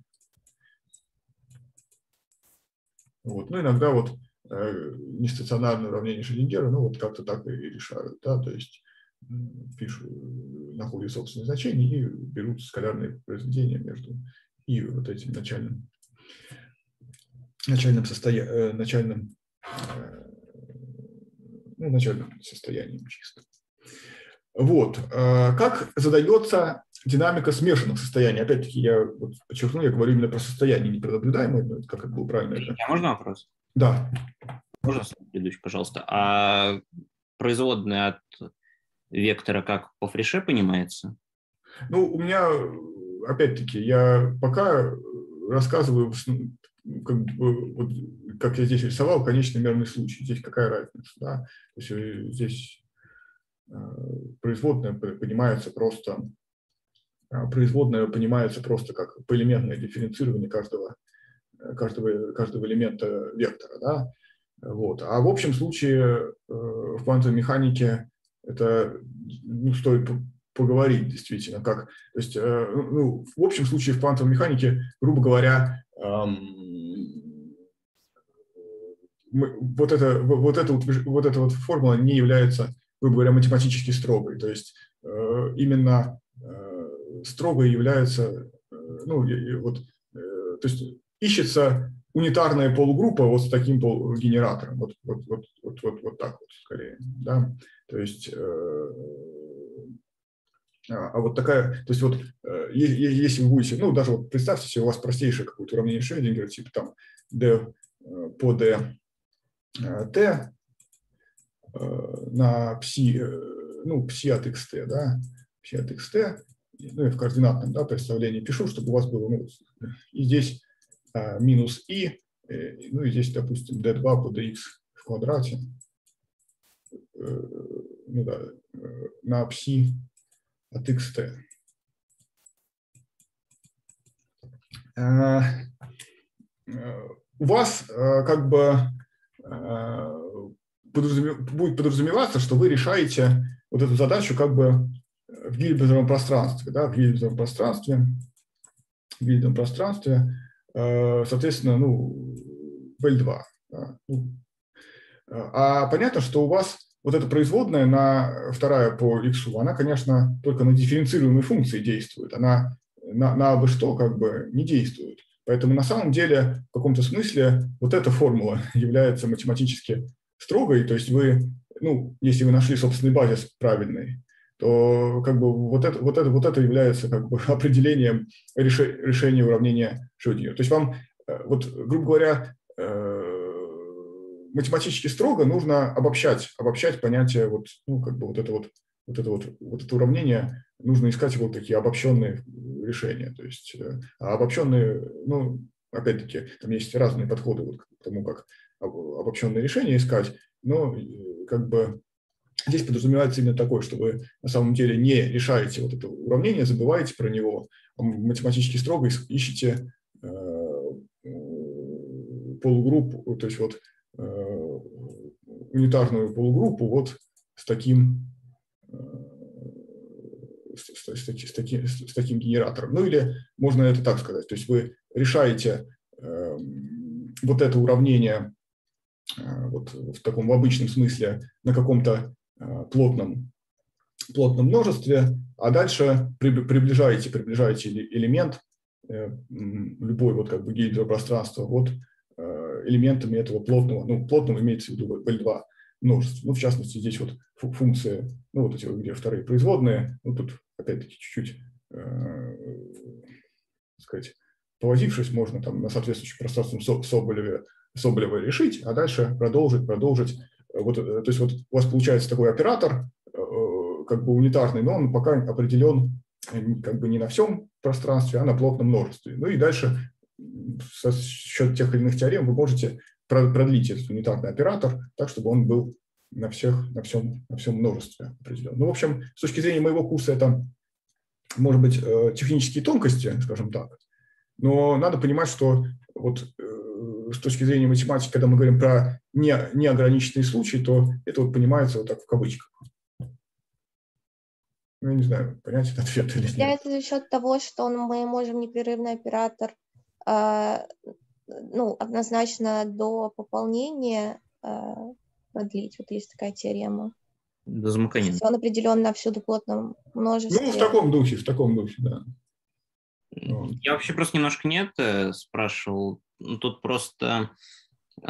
Вот. Ну, иногда вот э, нестационарное уравнение Шрёдингера, ну, вот как-то так и решают, да, то есть э, пишут, находят собственные значения и берут скалярные произведения между и вот этим начальным, начальным, состоя... э, начальным, э, ну, начальным состоянием чисто. Вот. Как задается динамика смешанных состояний? Опять-таки, я вот подчеркну, я говорю именно про состояние, не про наблюдаемое, как это было правильно. Это. А можно вопрос? Да. Можно следующий, пожалуйста. А производная от вектора как по Фрише понимается? Ну, у меня, опять-таки, я пока рассказываю, как, бы, вот, как я здесь рисовал, конечный мерный случай. Здесь какая разница? Да? То есть здесь производная понимается просто, производная понимается просто как поэлементное дифференцирование каждого, каждого, каждого элемента вектора. Да? Вот. А в общем случае в квантовой механике это, ну, стоит поговорить действительно. Как, то есть, ну, в общем случае в квантовой механике, грубо говоря, мы, вот, это, вот, это, вот эта вот формула не является, грубо говоря, математически строгой. То есть э, именно э, строгой является, э, ну, вот, э, то есть ищется унитарная полугруппа вот с таким генератором, вот, вот, вот, вот, вот, вот так вот скорее, да, то есть, э, а, а вот такая, то есть вот, э, если вы будете, ну, даже вот представьте себе, у вас простейшее какое-то уравнение Шрёдингера, типа там d по d t на пси, ну, пси от xt, да, пси от xt, ну, и в координатном, да, представлении пишу, чтобы у вас было, ну, и здесь а, минус и, ну, и здесь, допустим, d два по dx в квадрате, ну, да, на пси от xt. А, у вас как бы будет подразумеваться, что вы решаете вот эту задачу как бы в Гильбертовом пространстве, да, в Гильбертовом пространстве, в Гильбертовом пространстве, соответственно, ну, в эль два. Да. А понятно, что у вас вот эта производная на вторая по x, она, конечно, только на дифференцируемой функции действует, она на, на абы что как бы не действует. Поэтому на самом деле в каком-то смысле вот эта формула является математически строгой, то есть вы, ну, если вы нашли собственный базис правильный, то как бы вот это, вот это, вот это является как бы определением решения уравнения Шрёдингера. То есть вам, вот, грубо говоря, математически строго нужно обобщать, обобщать понятие вот, ну, как бы вот это вот вот это, вот, вот это уравнение, нужно искать вот такие обобщенные решения. То есть а обобщенные, ну, опять-таки, там есть разные подходы вот к тому, как обобщенные решения искать, но как бы здесь подразумевается именно такое, что вы на самом деле не решаете вот это уравнение, забываете про него, математически строго ищете полугруппу, то есть вот унитарную полугруппу вот с таким, с, с, с, таким, с таким генератором. Ну или можно это так сказать, то есть вы решаете э, вот это уравнение э, вот в таком в обычном смысле на каком-то э, плотном, плотном множестве, а дальше приближаете, приближаете элемент, э, любой вот как бы гильдиопространства, вот э, элементами этого плотного, ну плотного имеется в виду вэ два множеств. Ну, в частности, здесь вот функции, ну, вот эти вот, где вторые производные, ну, тут, опять-таки, чуть-чуть, э, сказать, повозившись, можно там на соответствующем пространстве Соболева, Соболева решить, а дальше продолжить, продолжить. Вот, то есть вот у вас получается такой оператор, э, как бы унитарный, но он пока определен как бы не на всем пространстве, а на плотном множестве. Ну и дальше со счет тех или иных теорем вы можете продлить этот унитарный оператор так, чтобы он был на, всех, на, всем, на всем множестве определен. Ну, в общем, с точки зрения моего курса это, может быть, технические тонкости, скажем так, но надо понимать, что вот с точки зрения математики, когда мы говорим про не, неограниченные случаи, то это вот понимается вот так в кавычках. Ну, я не знаю, понять этот ответ или нет. Я это за счет того, что мы можем непрерывный оператор ну, однозначно до пополнения э, продлить. Вот есть такая теорема. До замыкания. Если он определен на всюду плотном множестве. Ну, в таком духе, в таком духе, да. Я вообще просто немножко нет спрашивал. Тут просто, э,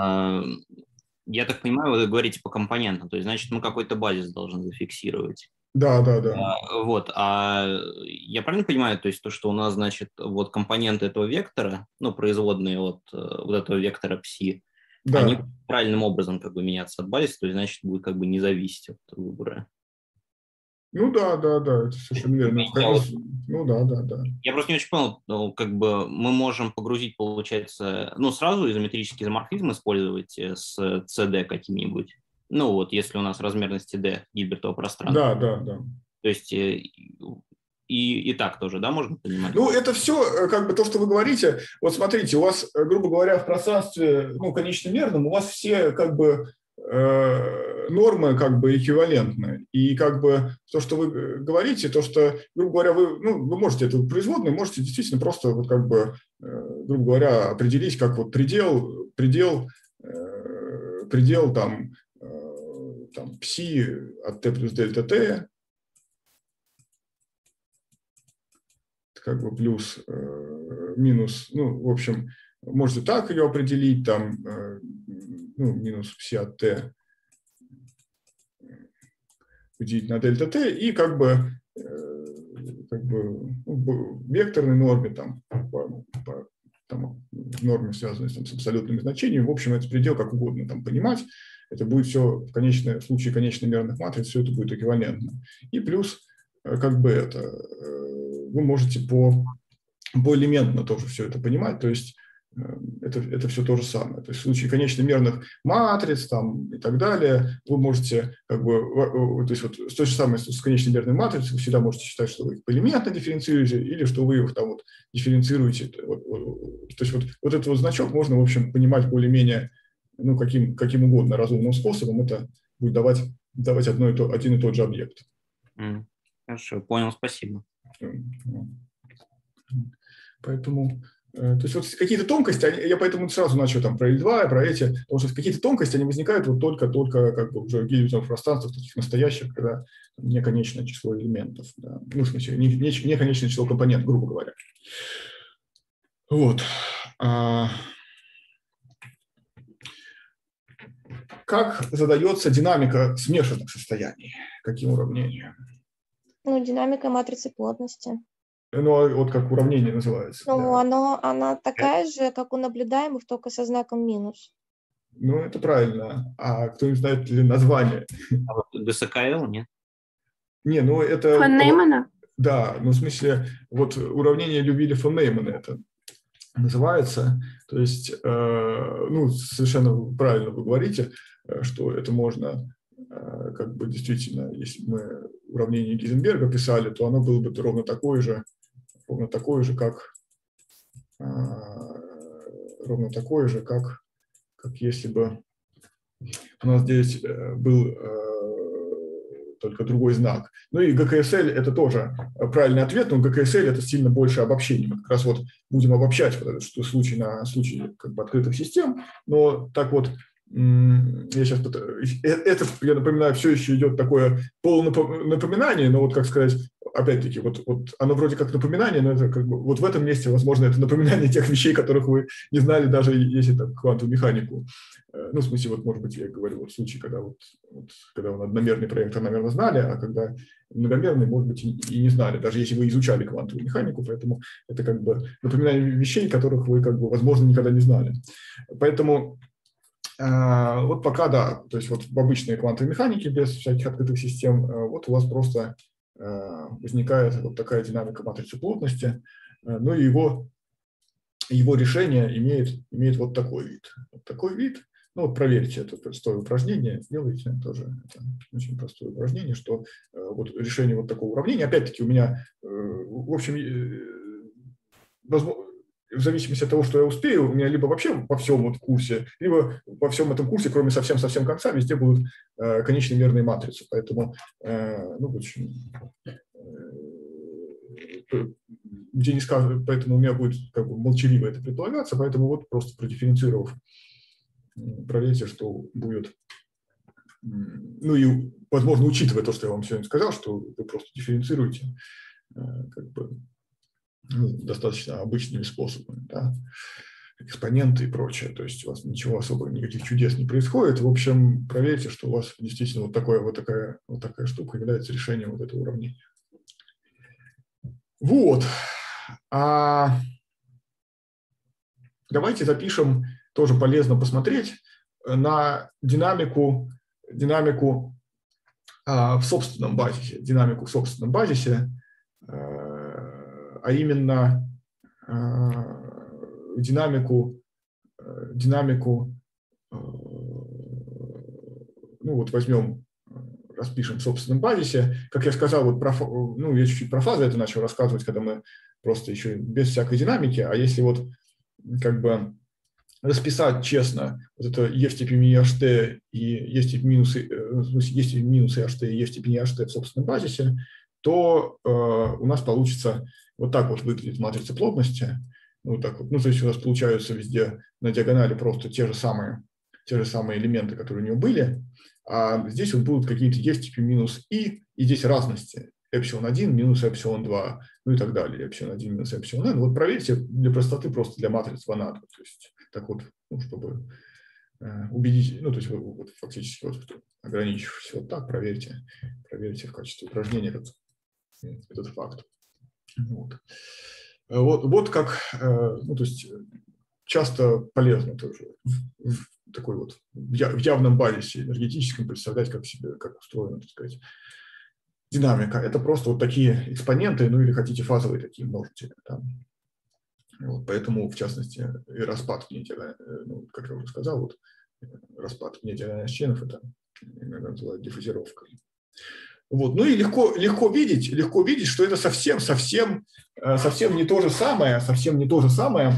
я так понимаю, вы говорите по компонентам. То есть, значит, мы какой-то базис должны зафиксировать. Да, да, да. А, вот, а я правильно понимаю, то есть то, что у нас, значит, вот компоненты этого вектора, ну, производные от вот этого вектора пси, да, они правильным образом как бы меняться от базиса, то есть, значит, будет как бы не зависеть от выбора. Ну да, да, да, это совершенно верно. Вот, ну да, да, да. Я просто не очень понял, ну, как бы мы можем погрузить, получается, ну, сразу изометрический изоморфизм использовать с си ди каким-нибудь. Ну вот, если у нас размерности d гильбертового пространства. Да, да, да. То есть и, и так тоже, да, можно понимать? Ну, это все, как бы то, что вы говорите. Вот смотрите, у вас, грубо говоря, в пространстве, ну, конечномерном, у вас все, как бы, э, нормы, как бы, эквивалентны. И, как бы, то, что вы говорите, то, что, грубо говоря, вы, ну, вы можете это производные, можете действительно просто, вот, как бы, э, грубо говоря, определить, как вот предел, предел, э, предел, там, там, пси от t плюс дельта t, как бы плюс, э, минус, ну, в общем, можете так ее определить, там, э, ну, минус пси от t поделить на дельта t, и как бы, э, как бы ну, в векторной норме, там, по, по там, норме, связанной там, с абсолютными значениями, в общем, этот предел как угодно там понимать. Это будет все в, конечной, в случае конечномерных матриц, все это будет эквивалентно. И плюс, как бы это, вы можете по, поэлементно тоже все это понимать, то есть это, это все то же самое. То есть в случае конечномерных матриц там, и так далее, вы можете, как бы, то есть вот с той же самой с конечномерной матрицей вы всегда можете считать, что вы их поэлементно дифференцируете, или что вы их там вот дифференцируете. Вот, то есть вот, вот этот вот значок можно, в общем, понимать более-менее ну, каким, каким угодно разумным способом, это будет давать, давать одно и то, один и тот же объект. Mm. Хорошо, понял, спасибо. Поэтому, то есть вот какие-то тонкости, я поэтому сразу начал там про эль два, про эти, потому что какие-то тонкости, они возникают вот только-только как бы уже в гильбертовых пространствах, таких настоящих, когда неконечное число элементов, да. Ну, в смысле, не, не, неконечное число компонентов, грубо говоря. Вот. Как задается динамика смешанных состояний? Каким уравнением? Ну, динамика матрицы плотности. Ну, вот как уравнение называется. Ну, да. оно, она такая же, как у наблюдаемых, только со знаком минус. Ну, это правильно. А кто-нибудь знает ли название? А вот ди эс ка эл, нет? Не, ну это... Фон Неймана? Да, ну в смысле, вот уравнение Лювиля фон Неймана это называется. То есть, э, ну, совершенно правильно вы говорите, что это можно, э, как бы действительно, если мы уравнение Гейзенберга писали, то оно было бы ровно такое же, ровно такое же, как, э, ровно такое же, как, как если бы у нас здесь был э, только другой знак. Ну и ГКСЛ это тоже правильный ответ, но ГКСЛ это сильно больше обобщение. Мы как раз вот будем обобщать вот этот что, случай на случай как бы открытых систем, но так вот, я сейчас, это, я напоминаю, все еще идет такое полунапоминание, но вот, как сказать, опять-таки, вот, вот оно вроде как напоминание, но это как бы, вот в этом месте, возможно, это напоминание тех вещей, которых вы не знали, даже если так квантовую механику. Ну, в смысле, вот, может быть, я говорю, вот случай, когда, вот, вот, когда он одномерный проектор, наверное, знали, а когда многомерный, может быть, и, и не знали, даже если вы изучали квантовую механику, поэтому это как бы напоминание вещей, которых вы, как бы, возможно, никогда не знали. Поэтому вот пока да, то есть вот в обычной квантовой механике без всяких открытых систем, вот у вас просто возникает вот такая динамика матрицы плотности, ну и его, его решение имеет, имеет вот такой вид. Вот такой вид. Ну вот проверьте это простое упражнение, сделайте тоже, это очень простое упражнение, что вот решение вот такого уравнения, опять-таки у меня, в общем, возможно, в зависимости от того, что я успею, у меня либо вообще во всем вот курсе, либо во всем этом курсе, кроме совсем-совсем конца, везде будут э, конечные мерные матрицы. Поэтому, э, ну, очень, э, где не скажу, поэтому у меня будет как бы молчаливо это предполагаться, поэтому вот просто продифференцировав, проверьте, что будет. Ну и, возможно, учитывая то, что я вам сегодня сказал, что вы просто дифференцируете, э, как бы, ну, достаточно обычными способами, да, экспоненты и прочее. То есть у вас ничего особо, никаких чудес не происходит. В общем, проверьте, что у вас действительно вот, такое, вот, такая, вот такая штука является решением вот этого уравнения. Вот. А давайте запишем, тоже полезно посмотреть на динамику, динамику а, в собственном базисе, динамику в собственном базисе, а именно э, динамику, э, динамику, э, ну вот возьмем, распишем в собственном базисе. Как я сказал, вот про, ну я чуть-чуть про фазы это начал рассказывать, когда мы просто еще без всякой динамики, а если вот как бы расписать честно вот это e в степени ht и e в степени минус, в смысле, e в степени минус ht и e в степени ht в собственном базисе, то э, у нас получится вот так вот выглядит матрица плотности. Вот так вот. Ну, то есть у нас получаются везде на диагонали просто те же самые, те же самые элементы, которые у него были, а здесь вот будут какие-то e в степени минус i, и здесь разности. эпсилон один минус эпсилон два, ну и так далее. эпсилон один минус эпсилон n. Вот проверьте для простоты просто для матриц Ванат. То есть так вот, ну, чтобы э, убедить, ну, то есть вот, фактически вот, ограничившись вот так, проверьте, проверьте в качестве упражнения этот, этот факт. Вот. Вот, вот как, ну, то есть часто полезно тоже в такой вот в явном базисе энергетическом представлять, как себе, как устроена, так сказать, динамика. Это просто вот такие экспоненты, ну или хотите фазовые такие множители. Да. Вот, поэтому, в частности, и распад вне диагонали, ну, как я уже сказал, вот распад вне диагональных членов, это иногда называют диффузировкой. Вот. Ну и легко, легко видеть, легко видеть, что это совсем, совсем, совсем не то же самое, совсем не то же самое,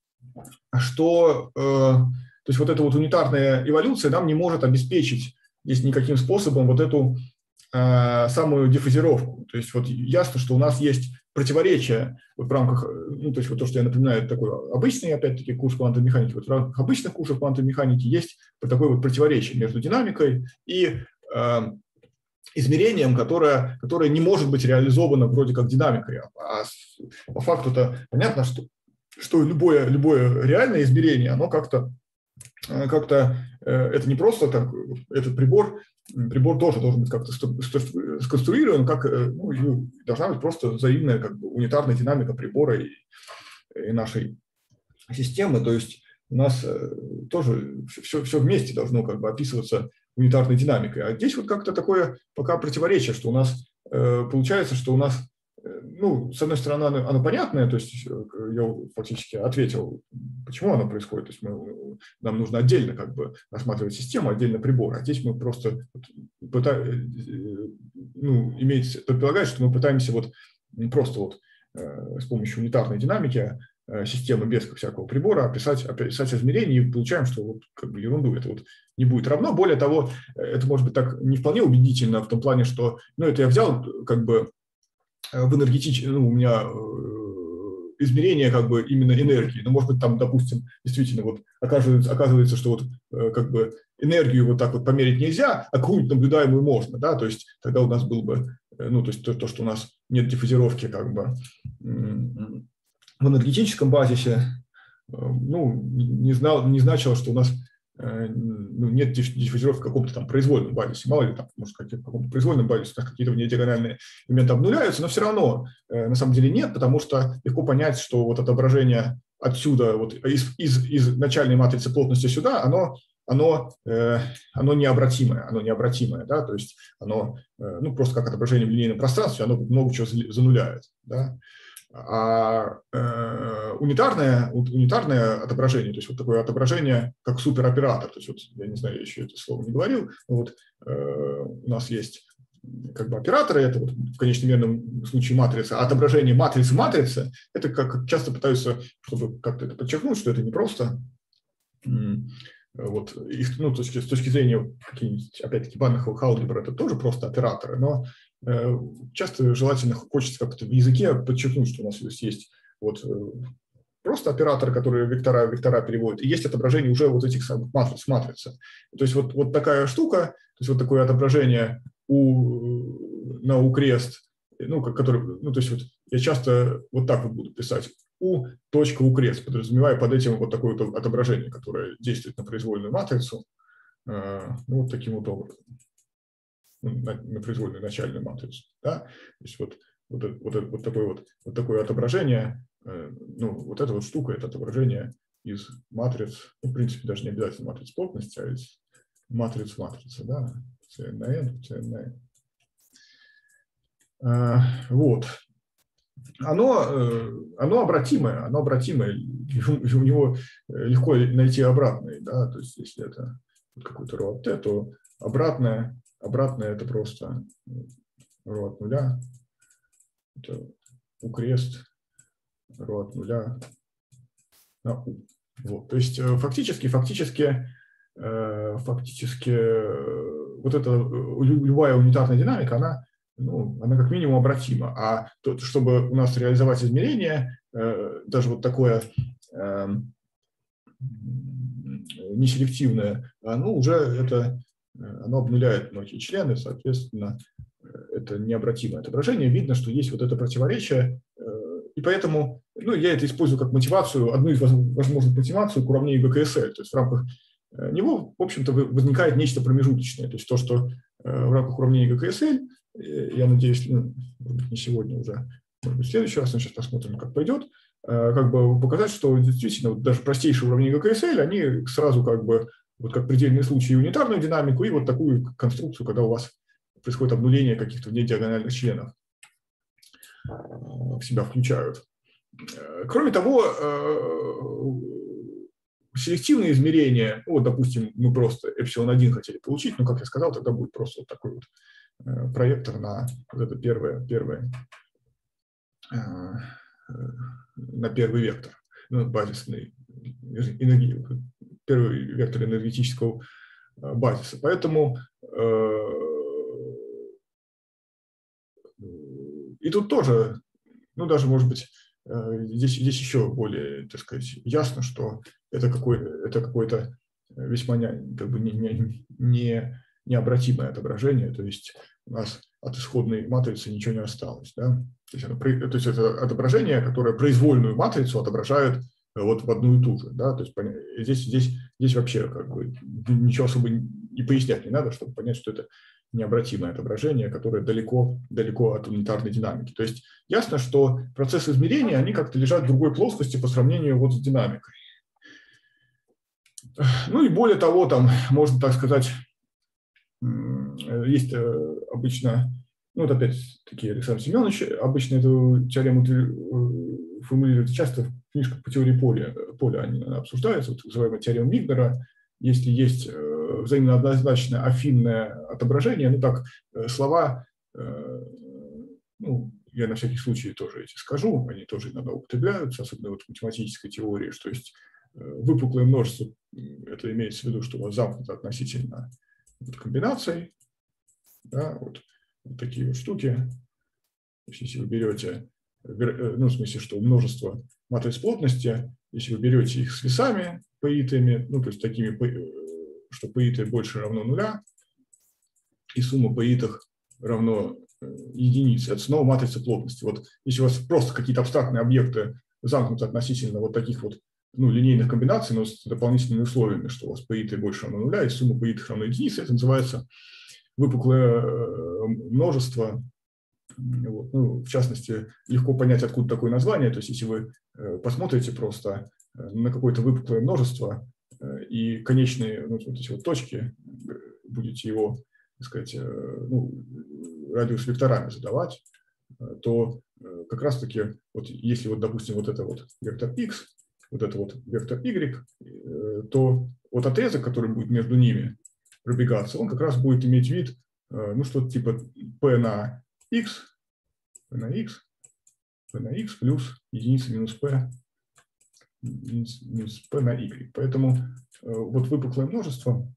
что, э, то есть вот эта вот унитарная эволюция нам не может обеспечить здесь никаким способом вот эту э, самую диффузировку. То есть вот ясно, что у нас есть противоречие вот в рамках, ну то есть вот то, что я напоминаю, это такой обычный, опять-таки, курс квантовой механики. Вот в рамках обычных курсов квантовой механики есть вот такое вот противоречие между динамикой и э, измерением, которое, которое не может быть реализовано вроде как динамикой. А по факту-то понятно, что, что любое, любое реальное измерение, оно как-то, как-то это не просто так, этот прибор, прибор тоже должен быть как-то сконструирован, как, ну, должна быть просто взаимная как бы унитарная динамика прибора и, и нашей системы. То есть у нас тоже все, все вместе должно как бы описываться унитарной динамикой. А здесь вот как-то такое пока противоречие, что у нас получается, что у нас, ну, с одной стороны, оно, оно понятное, то есть я фактически ответил, почему оно происходит. То есть мы, нам нужно отдельно как бы рассматривать систему, отдельно прибор. А здесь мы просто пытаемся, ну, иметь, предполагает, что мы пытаемся вот просто вот с помощью унитарной динамики системы без всякого прибора описать, описать измерения, и получаем, что вот как бы ерунду это вот не будет равно. Более того, это может быть так не вполне убедительно в том плане, что, ну, это я взял как бы в энергетическом, ну, у меня измерение как бы именно энергии, но может быть там, допустим, действительно вот оказывается, оказывается, что вот как бы энергию вот так вот померить нельзя, а какую-нибудь наблюдаемую можно, да, то есть тогда у нас был бы, ну, то есть то, то что у нас нет диффузировки как бы в энергетическом базисе, ну, не, знал, не значило, что у нас ну, нет диффузировки в каком-то там произвольном базисе. Мало ли, там, может, в каком-то произвольном базисе какие-то внедиагональные элементы обнуляются, но все равно на самом деле нет, потому что легко понять, что вот отображение отсюда, вот из, из, из начальной матрицы плотности сюда, оно, оно, оно необратимое, оно необратимое, да, то есть оно, ну, просто как отображение в линейном пространстве, оно много чего зануляет, да. А э, унитарное, унитарное отображение, то есть вот такое отображение, как супероператор, то есть вот, я не знаю, я еще это слово не говорил, но вот э, у нас есть как бы операторы, это вот в конечном мерном случае матрица, а отображение матрицы-матрицы, это как часто пытаются, чтобы как-то это подчеркнуть, что это не просто вот, их, ну, с точки, с точки зрения, опять-таки, банных алгебр, это тоже просто операторы, но часто желательно хочется как-то в языке подчеркнуть, что у нас есть, есть вот просто операторы, которые вектора, вектора переводят, и есть отображение уже вот этих самых матриц, матрицы. То есть вот, вот такая штука, то есть вот такое отображение у, на U-крест, ну, который, ну, то есть вот я часто вот так вот буду писать, U точка U-крест, подразумевая под этим вот такое вот отображение, которое действует на произвольную матрицу, ну, вот таким вот образом. На, на произвольную начальную матрицу. Да? То есть вот, вот, вот, вот, такое вот, вот такое отображение, ну, вот эта вот штука, это отображение из матриц, ну, в принципе, даже не обязательно матриц плотности, а из матриц матрицы, да, си эн на эн, си эн на эн. А, вот. Оно, оно обратимое, оно обратимое, у него легко найти обратное, да, то есть если это какой-то ро от t, то обратное Обратное это просто ро от нуля, это U крест, ро от нуля на U. Вот. То есть фактически, фактически, фактически вот эта любая унитарная динамика, она, ну, она как минимум обратима. А то, чтобы у нас реализовать измерение, даже вот такое неселективное, ну, уже это оно обнуляет многие члены, соответственно, это необратимое отображение. Видно, что есть вот это противоречие, и поэтому, ну, я это использую как мотивацию, одну из возможных мотиваций к уравнению гэ ка эс эль. То есть в рамках него, в общем-то, возникает нечто промежуточное. То есть то, что в рамках уравнения гэ ка эс эль, я надеюсь, ну, может быть, не сегодня уже, может быть, в следующий раз, но сейчас посмотрим, как пойдет, как бы показать, что действительно вот даже простейшие уравнения гэ ка эс эль, они сразу как бы вот как предельные случаи унитарную динамику и вот такую конструкцию, когда у вас происходит обнуление каких-то внедиагональных членов, в себя включают. Кроме того, селективные измерения, ну, вот, допустим, мы просто эпсилон один хотели получить, но, как я сказал, тогда будет просто вот такой вот проектор на вот это первое, первое, на первый вектор, ну, базисный, энергии, первый вектор энергетического базиса. Поэтому и тут тоже, ну, даже, может быть, здесь, здесь еще более, так сказать, ясно, что это, какой, это какое-то весьма не, как бы не, не, не, необратимое отображение, то есть у нас от исходной матрицы ничего не осталось. Да? То есть, оно, то есть это отображение, которое произвольную матрицу отображает вот в одну и ту же. Да? То есть здесь, здесь, здесь вообще как бы ничего особо и пояснять не надо, чтобы понять, что это необратимое отображение, которое далеко, далеко от унитарной динамики. То есть ясно, что процессы измерения, они как-то лежат в другой плоскости по сравнению вот с динамикой. Ну и более того, там можно, так сказать, есть обычно, Ну, вот опять-таки Александр Семенович обычно эту теорему формулирует часто в книжках по теории поля, поля они обсуждаются, вот, называемая теорема Мигнера. Если есть взаимно однозначное афинное отображение, ну так, слова, ну, я на всякий случай тоже эти скажу, они тоже иногда употребляются, особенно вот в математической теории, что есть выпуклое множество, это имеется в виду, что у вас замкнуто относительно вот комбинаций, да, вот, вот такие вот штуки. То есть, если вы берете, ну, в смысле, что множество матриц плотности, если вы берете их с весами паитами, ну, то есть такими, что паиты больше равно нуля, и сумма паитов равно единице, это снова матрица плотности. Вот если у вас просто какие-то абстрактные объекты замкнуты относительно вот таких вот, ну, линейных комбинаций, но с дополнительными условиями, что у вас паиты больше равно нуля, и сумма паитов равно единице, это называется выпуклое множество. Вот. Ну, в частности, легко понять, откуда такое название. То есть, если вы посмотрите просто на какое-то выпуклое множество и конечные, ну, вот эти вот точки, будете его, так сказать, ну, радиус векторами задавать, то как раз-таки, вот если вот, допустим, вот это вот вектор x, вот это вот вектор y, то вот отрезок, который будет между ними пробегаться, он как раз будет иметь вид, ну, что-то типа p на x, p на x, p на x плюс единица минус p, минус, минус p на y. Поэтому вот выпуклое множество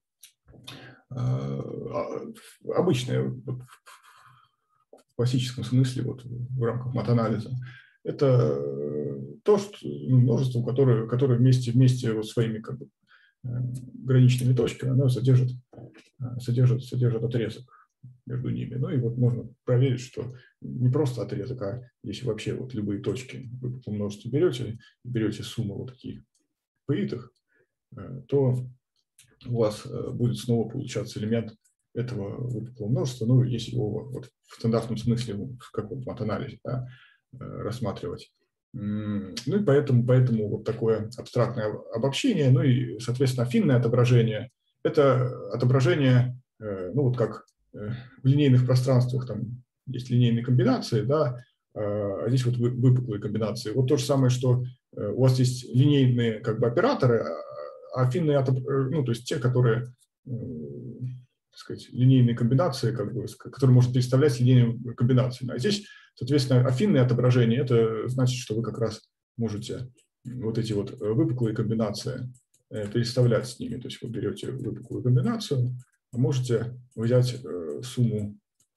обычное в классическом смысле вот, в рамках матанализа, это то, что множество, которое, которое вместе, вместе вот своими как бы, граничными точками, оно содержит, содержит, содержит отрезок между ними. Ну и вот можно проверить, что не просто отрезок, а если вообще вот любые точки вы по множеству берете, берете сумму вот таких паитых, то у вас будет снова получаться элемент этого выпуклого множества, ну, если его вот в стандартном смысле, как вот в матанализе, да, рассматривать. Ну и поэтому, поэтому вот такое абстрактное обобщение, ну и, соответственно, афинное отображение – это отображение, ну вот как в линейных пространствах там есть линейные комбинации, да, а здесь вот выпуклые комбинации. Вот то же самое, что у вас есть линейные как бы операторы, а афинные, ну то есть те, которые, так сказать, линейные комбинации, как бы, которые можно представлять линейными комбинациями. А здесь, соответственно, афинные отображения, это значит, что вы как раз можете вот эти вот выпуклые комбинации переставлять с ними. То есть вы берете выпуклую комбинацию, можете взять сумму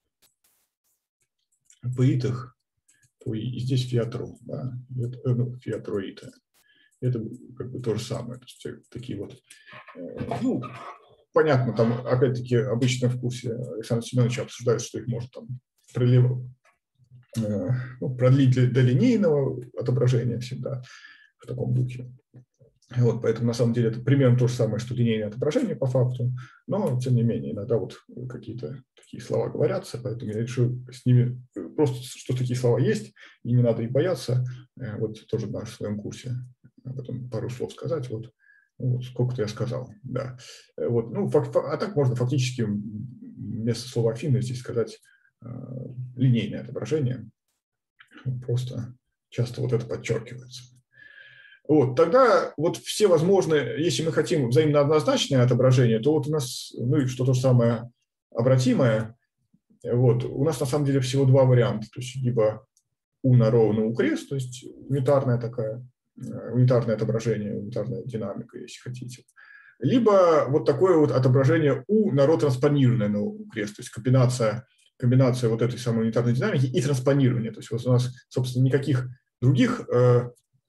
паитых, и здесь фиат-ро, да, ну, фиат-ро ита. Это как бы то же самое. То есть такие вот, ну, понятно, там, опять-таки, обычно в курсе Александра Семеновича обсуждают, что их можно там пролив, э, ну, продлить до, до линейного отображения всегда в таком духе. Вот, поэтому, на самом деле, это примерно то же самое, что линейное отображение по факту, но, тем не менее, иногда вот какие-то такие слова говорятся, поэтому я решил с ними просто, что такие слова есть, и не надо их бояться. Вот тоже в своем курсе об этом пару слов сказать. Вот. Вот, сколько-то я сказал, да. Вот, ну, фак, а так можно фактически вместо слова афины здесь сказать э, линейное отображение. Просто часто вот это подчеркивается. Вот, тогда вот все возможные, если мы хотим взаимно однозначное отображение, то вот у нас, ну и что то же самое обратимое, вот, у нас на самом деле всего два варианта, то есть либо у на ро на у крест, то есть унитарная такая, унитарное отображение, унитарная динамика, если хотите. Либо вот такое вот отображение у на ро транспонированное на у крест, то есть комбинация, комбинация вот этой самой унитарной динамики и транспонирования. То есть вот у нас, собственно, никаких других э,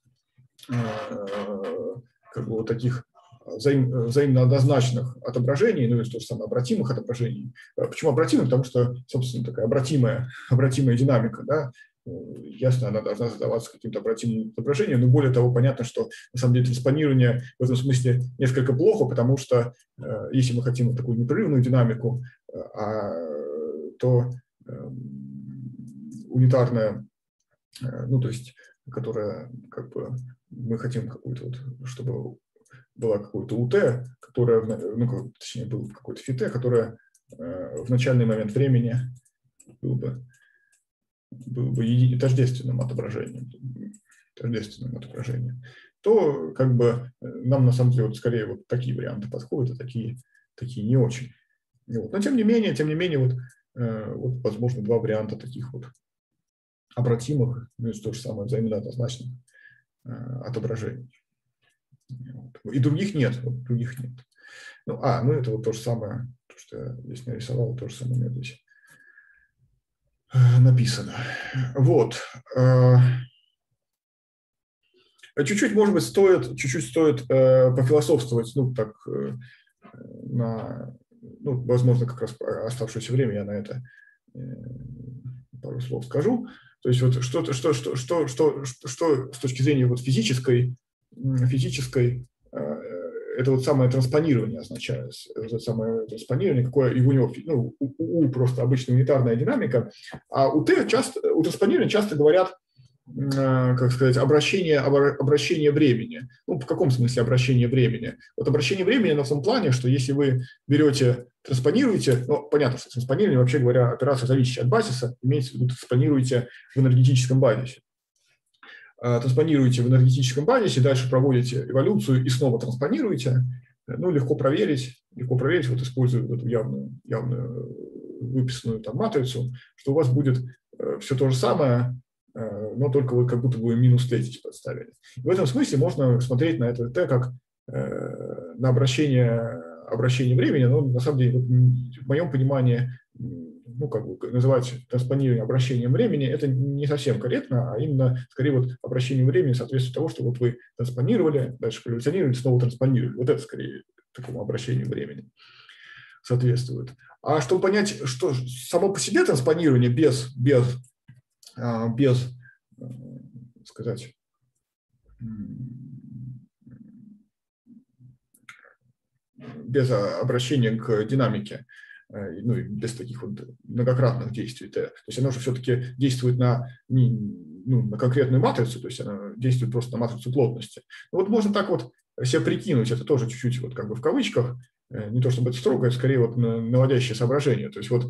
как бы вот таких взаим, взаимно однозначных отображений, ну и то же самое обратимых отображений. Почему обратимых? Потому что, собственно, такая обратимая, обратимая динамика, да, ясно, она должна задаваться каким-то обратимым отображением, но более того, понятно, что на самом деле транспонирование в этом смысле несколько плохо, потому что если мы хотим вот такую непрерывную динамику, то унитарная, ну то есть которая как бы мы хотим какую-то вот, чтобы была какой-то УТ, которая, ну, точнее, был какой-то фит, которая в начальный момент времени был бы, был бы еди... тождественным отображением, тождественным отображением, то как бы нам на самом деле вот скорее вот такие варианты подходят, а такие, такие не очень. Вот. Но тем не менее, тем не менее вот, э, вот возможно два варианта таких вот обратимых, ну и то же самое взаимно однозначных э, отображений. Вот. И других нет, вот, других нет. Ну, а, ну это вот то же самое, то, что я здесь нарисовал, то же самое у меня здесь написано. Вот. Чуть-чуть, может быть, стоит, чуть-чуть стоит э, пофилософствовать, ну, так, э, на, ну, возможно, как раз оставшееся время я на это э, пару слов скажу. То есть вот что, что, что, что, что, что с точки зрения вот физической, физической это вот самое транспонирование означает. Это самое транспонирование, какое и у него, ну, у, у просто обычная унитарная динамика, а у Т часто, у транспонирования часто говорят, как сказать, обращение, обращение времени. Ну, в каком смысле обращение времени? Вот обращение времени на том плане, что если вы берете, транспонируете, ну, понятно, что транспонирование, вообще говоря, операция, зависящая от базиса, имеется в виду, транспонируете в энергетическом базисе. Транспонируете в энергетическом базисе, дальше проводите эволюцию и снова транспонируете. Ну, легко проверить, легко проверить, вот используя вот эту явную, явную выписанную там матрицу, что у вас будет все то же самое, но только вот как будто бы минус Т здесь подставили. И в этом смысле можно смотреть на это Т как на обращение, обращение времени, но на самом деле, вот, в моем понимании, ну, как бы называть транспонирование обращением времени, это не совсем корректно, а именно, скорее, вот обращение времени соответствует того, что вот вы транспонировали, дальше эволюционировали, снова транспонировали. Вот это, скорее, такому обращению времени соответствует. А чтобы понять, что само по себе транспонирование без, без, без сказать, без обращения к динамике, ну и без таких вот многократных действий Т. То есть оно же все-таки действует на, ну, на конкретную матрицу, то есть оно действует просто на матрицу плотности. Ну, вот можно так вот себе прикинуть, это тоже чуть-чуть вот как бы в кавычках, не то чтобы это строго, это скорее вот наводящее соображение. То есть вот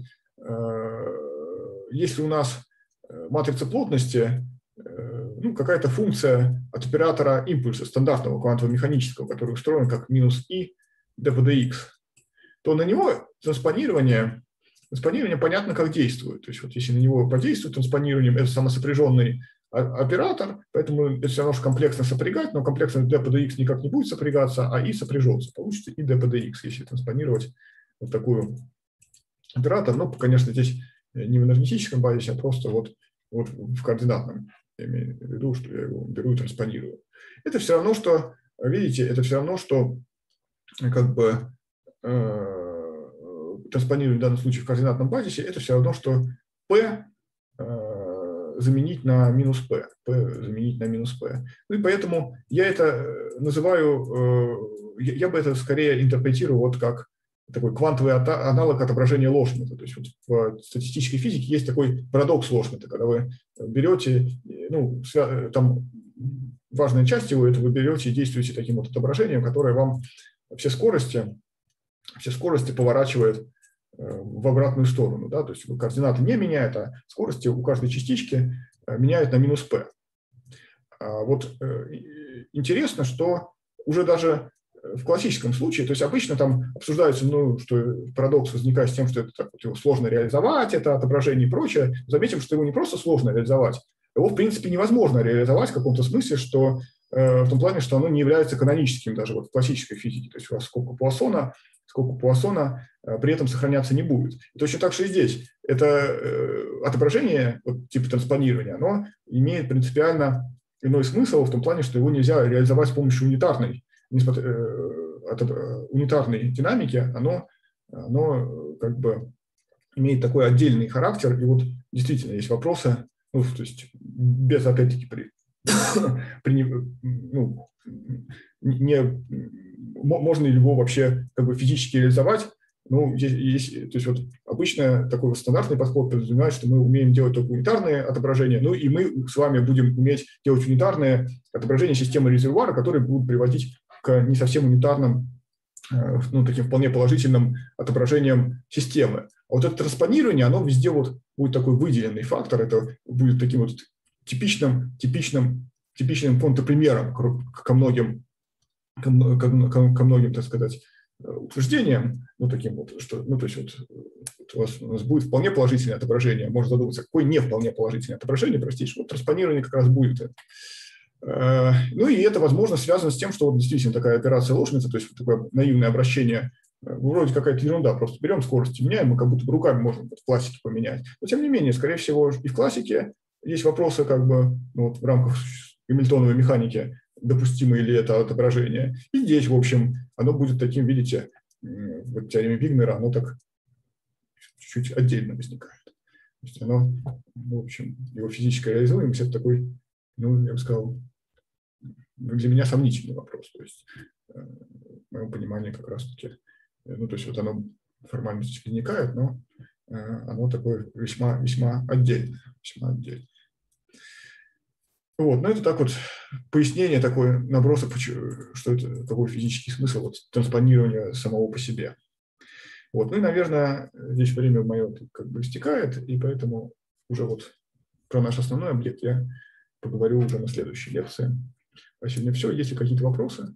если у нас матрица плотности, ну, какая-то функция от оператора импульса стандартного квантово-механического, который устроен как минус И d по dx, то на него транспонирование, транспонирование понятно, как действует. То есть вот если на него подействует транспонированием, это самосопряженный оператор, поэтому это все равно комплексно сопрягать, но комплексно d по dx никак не будет сопрягаться, а И сопряжется. Получится и d по dx, если транспонировать вот такую оператор. Ну, конечно, здесь не в энергетическом базисе, а просто вот, вот в координатном. Я имею в виду, что я его беру и транспонирую. Это все равно, что, видите, это все равно, что как бы э, транспонирование в данном случае в координатном базисе, это все равно, что P э, заменить на минус P. P заменить на минус P. Ну и поэтому я это называю, э, я, я бы это скорее интерпретировал вот как такой квантовый аналог отображения Лошмита. То есть вот в статистической физике есть такой парадокс Лошмита, когда вы берете, ну, там важная часть его, это вы берете и действуете таким вот отображением, которое вам все скорости, все скорости поворачивает в обратную сторону. Да? То есть координаты не меняют, а скорости у каждой частички меняют на минус P. А вот интересно, что уже даже в классическом случае, то есть обычно там обсуждается, ну, что парадокс возникает с тем, что это так, вот, его сложно реализовать, это отображение и прочее. Заметим, что его не просто сложно реализовать, его, в принципе, невозможно реализовать в каком-то смысле, что э, в том плане, что оно не является каноническим даже вот в классической физике. То есть у вас сколько Пуассона, сколько Пуассона э, при этом сохраняться не будет. И точно так же и здесь. Это э, отображение, вот, типа транспонирования, оно имеет принципиально иной смысл в том плане, что его нельзя реализовать с помощью унитарной, от унитарной динамики, оно, оно как бы имеет такой отдельный характер. И вот действительно есть вопросы, ну, то есть без, опять-таки, при, при, ну, не, можно ли его вообще как бы физически реализовать. Ну, есть, то есть вот обычно такой вот стандартный подход подразумевает, что мы умеем делать только унитарные отображения, ну и мы с вами будем уметь делать унитарные отображения системы резервуара, которые будут приводить к не совсем унитарным, ну, таким вполне положительным отображениям системы. А вот это транспонирование, оно везде вот будет такой выделенный фактор, это будет таким вот типичным, типичным, типичным контрпримером ко многим, ко, ко, ко многим, так сказать, утверждениям, ну, таким вот, что, ну, то есть вот, вот у, вас, у нас будет вполне положительное отображение, можно задуматься, какое не вполне положительное отображение, простите, вот транспонирование как раз будет. Ну, и это, возможно, связано с тем, что вот действительно такая операция ложница, то есть вот такое наивное обращение, вроде какая-то ерунда, просто берем скорость, меняем, мы как будто бы руками можем в классике поменять. Но, тем не менее, скорее всего, и в классике есть вопросы как бы ну, вот в рамках гамильтоновой механики, допустимо ли это отображение. И здесь, в общем, оно будет таким, видите, в теореме Вигнера, оно так чуть-чуть отдельно возникает. То есть оно, в общем, его физическая реализуемость – это такой, ну, я бы сказал, для меня сомнительный вопрос. То есть, в моем понимании как раз-таки, ну, то есть вот оно формально возникает, но оно такое весьма, весьма отдельное, весьма отдельное. Вот, ну это так вот пояснение, такой набросок, что это, какой физический смысл вот, транспонирования самого по себе. Вот, ну и, наверное, здесь время мое как бы истекает, и поэтому уже вот про наш основной объект я поговорю уже на следующей лекции. А сегодня все. Есть ли какие-то вопросы?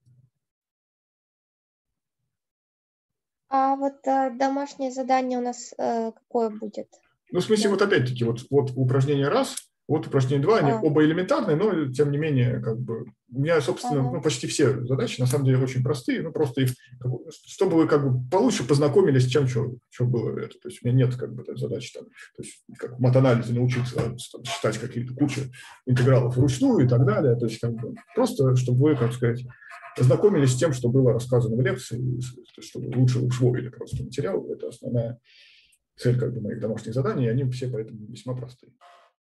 А вот э, домашнее задание у нас э, какое будет? Ну, в смысле, вот опять-таки, вот, вот упражнение раз, вот упражнение два, они а. оба элементарные, но тем не менее, как бы, у меня, собственно, ага. ну, почти все задачи, на самом деле, очень простые, ну, просто их, чтобы вы, как бы, получше познакомились с чем, что, что было это. То есть у меня нет, как бы, задачи, там, то есть, как в матанализе научиться там, считать какие-то кучи интегралов вручную и так далее. То есть, как бы, просто, чтобы вы, как сказать, познакомились с тем, что было рассказано в лекции, чтобы лучше усвоили просто материал. Это основная цель, как бы, моих домашних заданий, и они все поэтому весьма простые.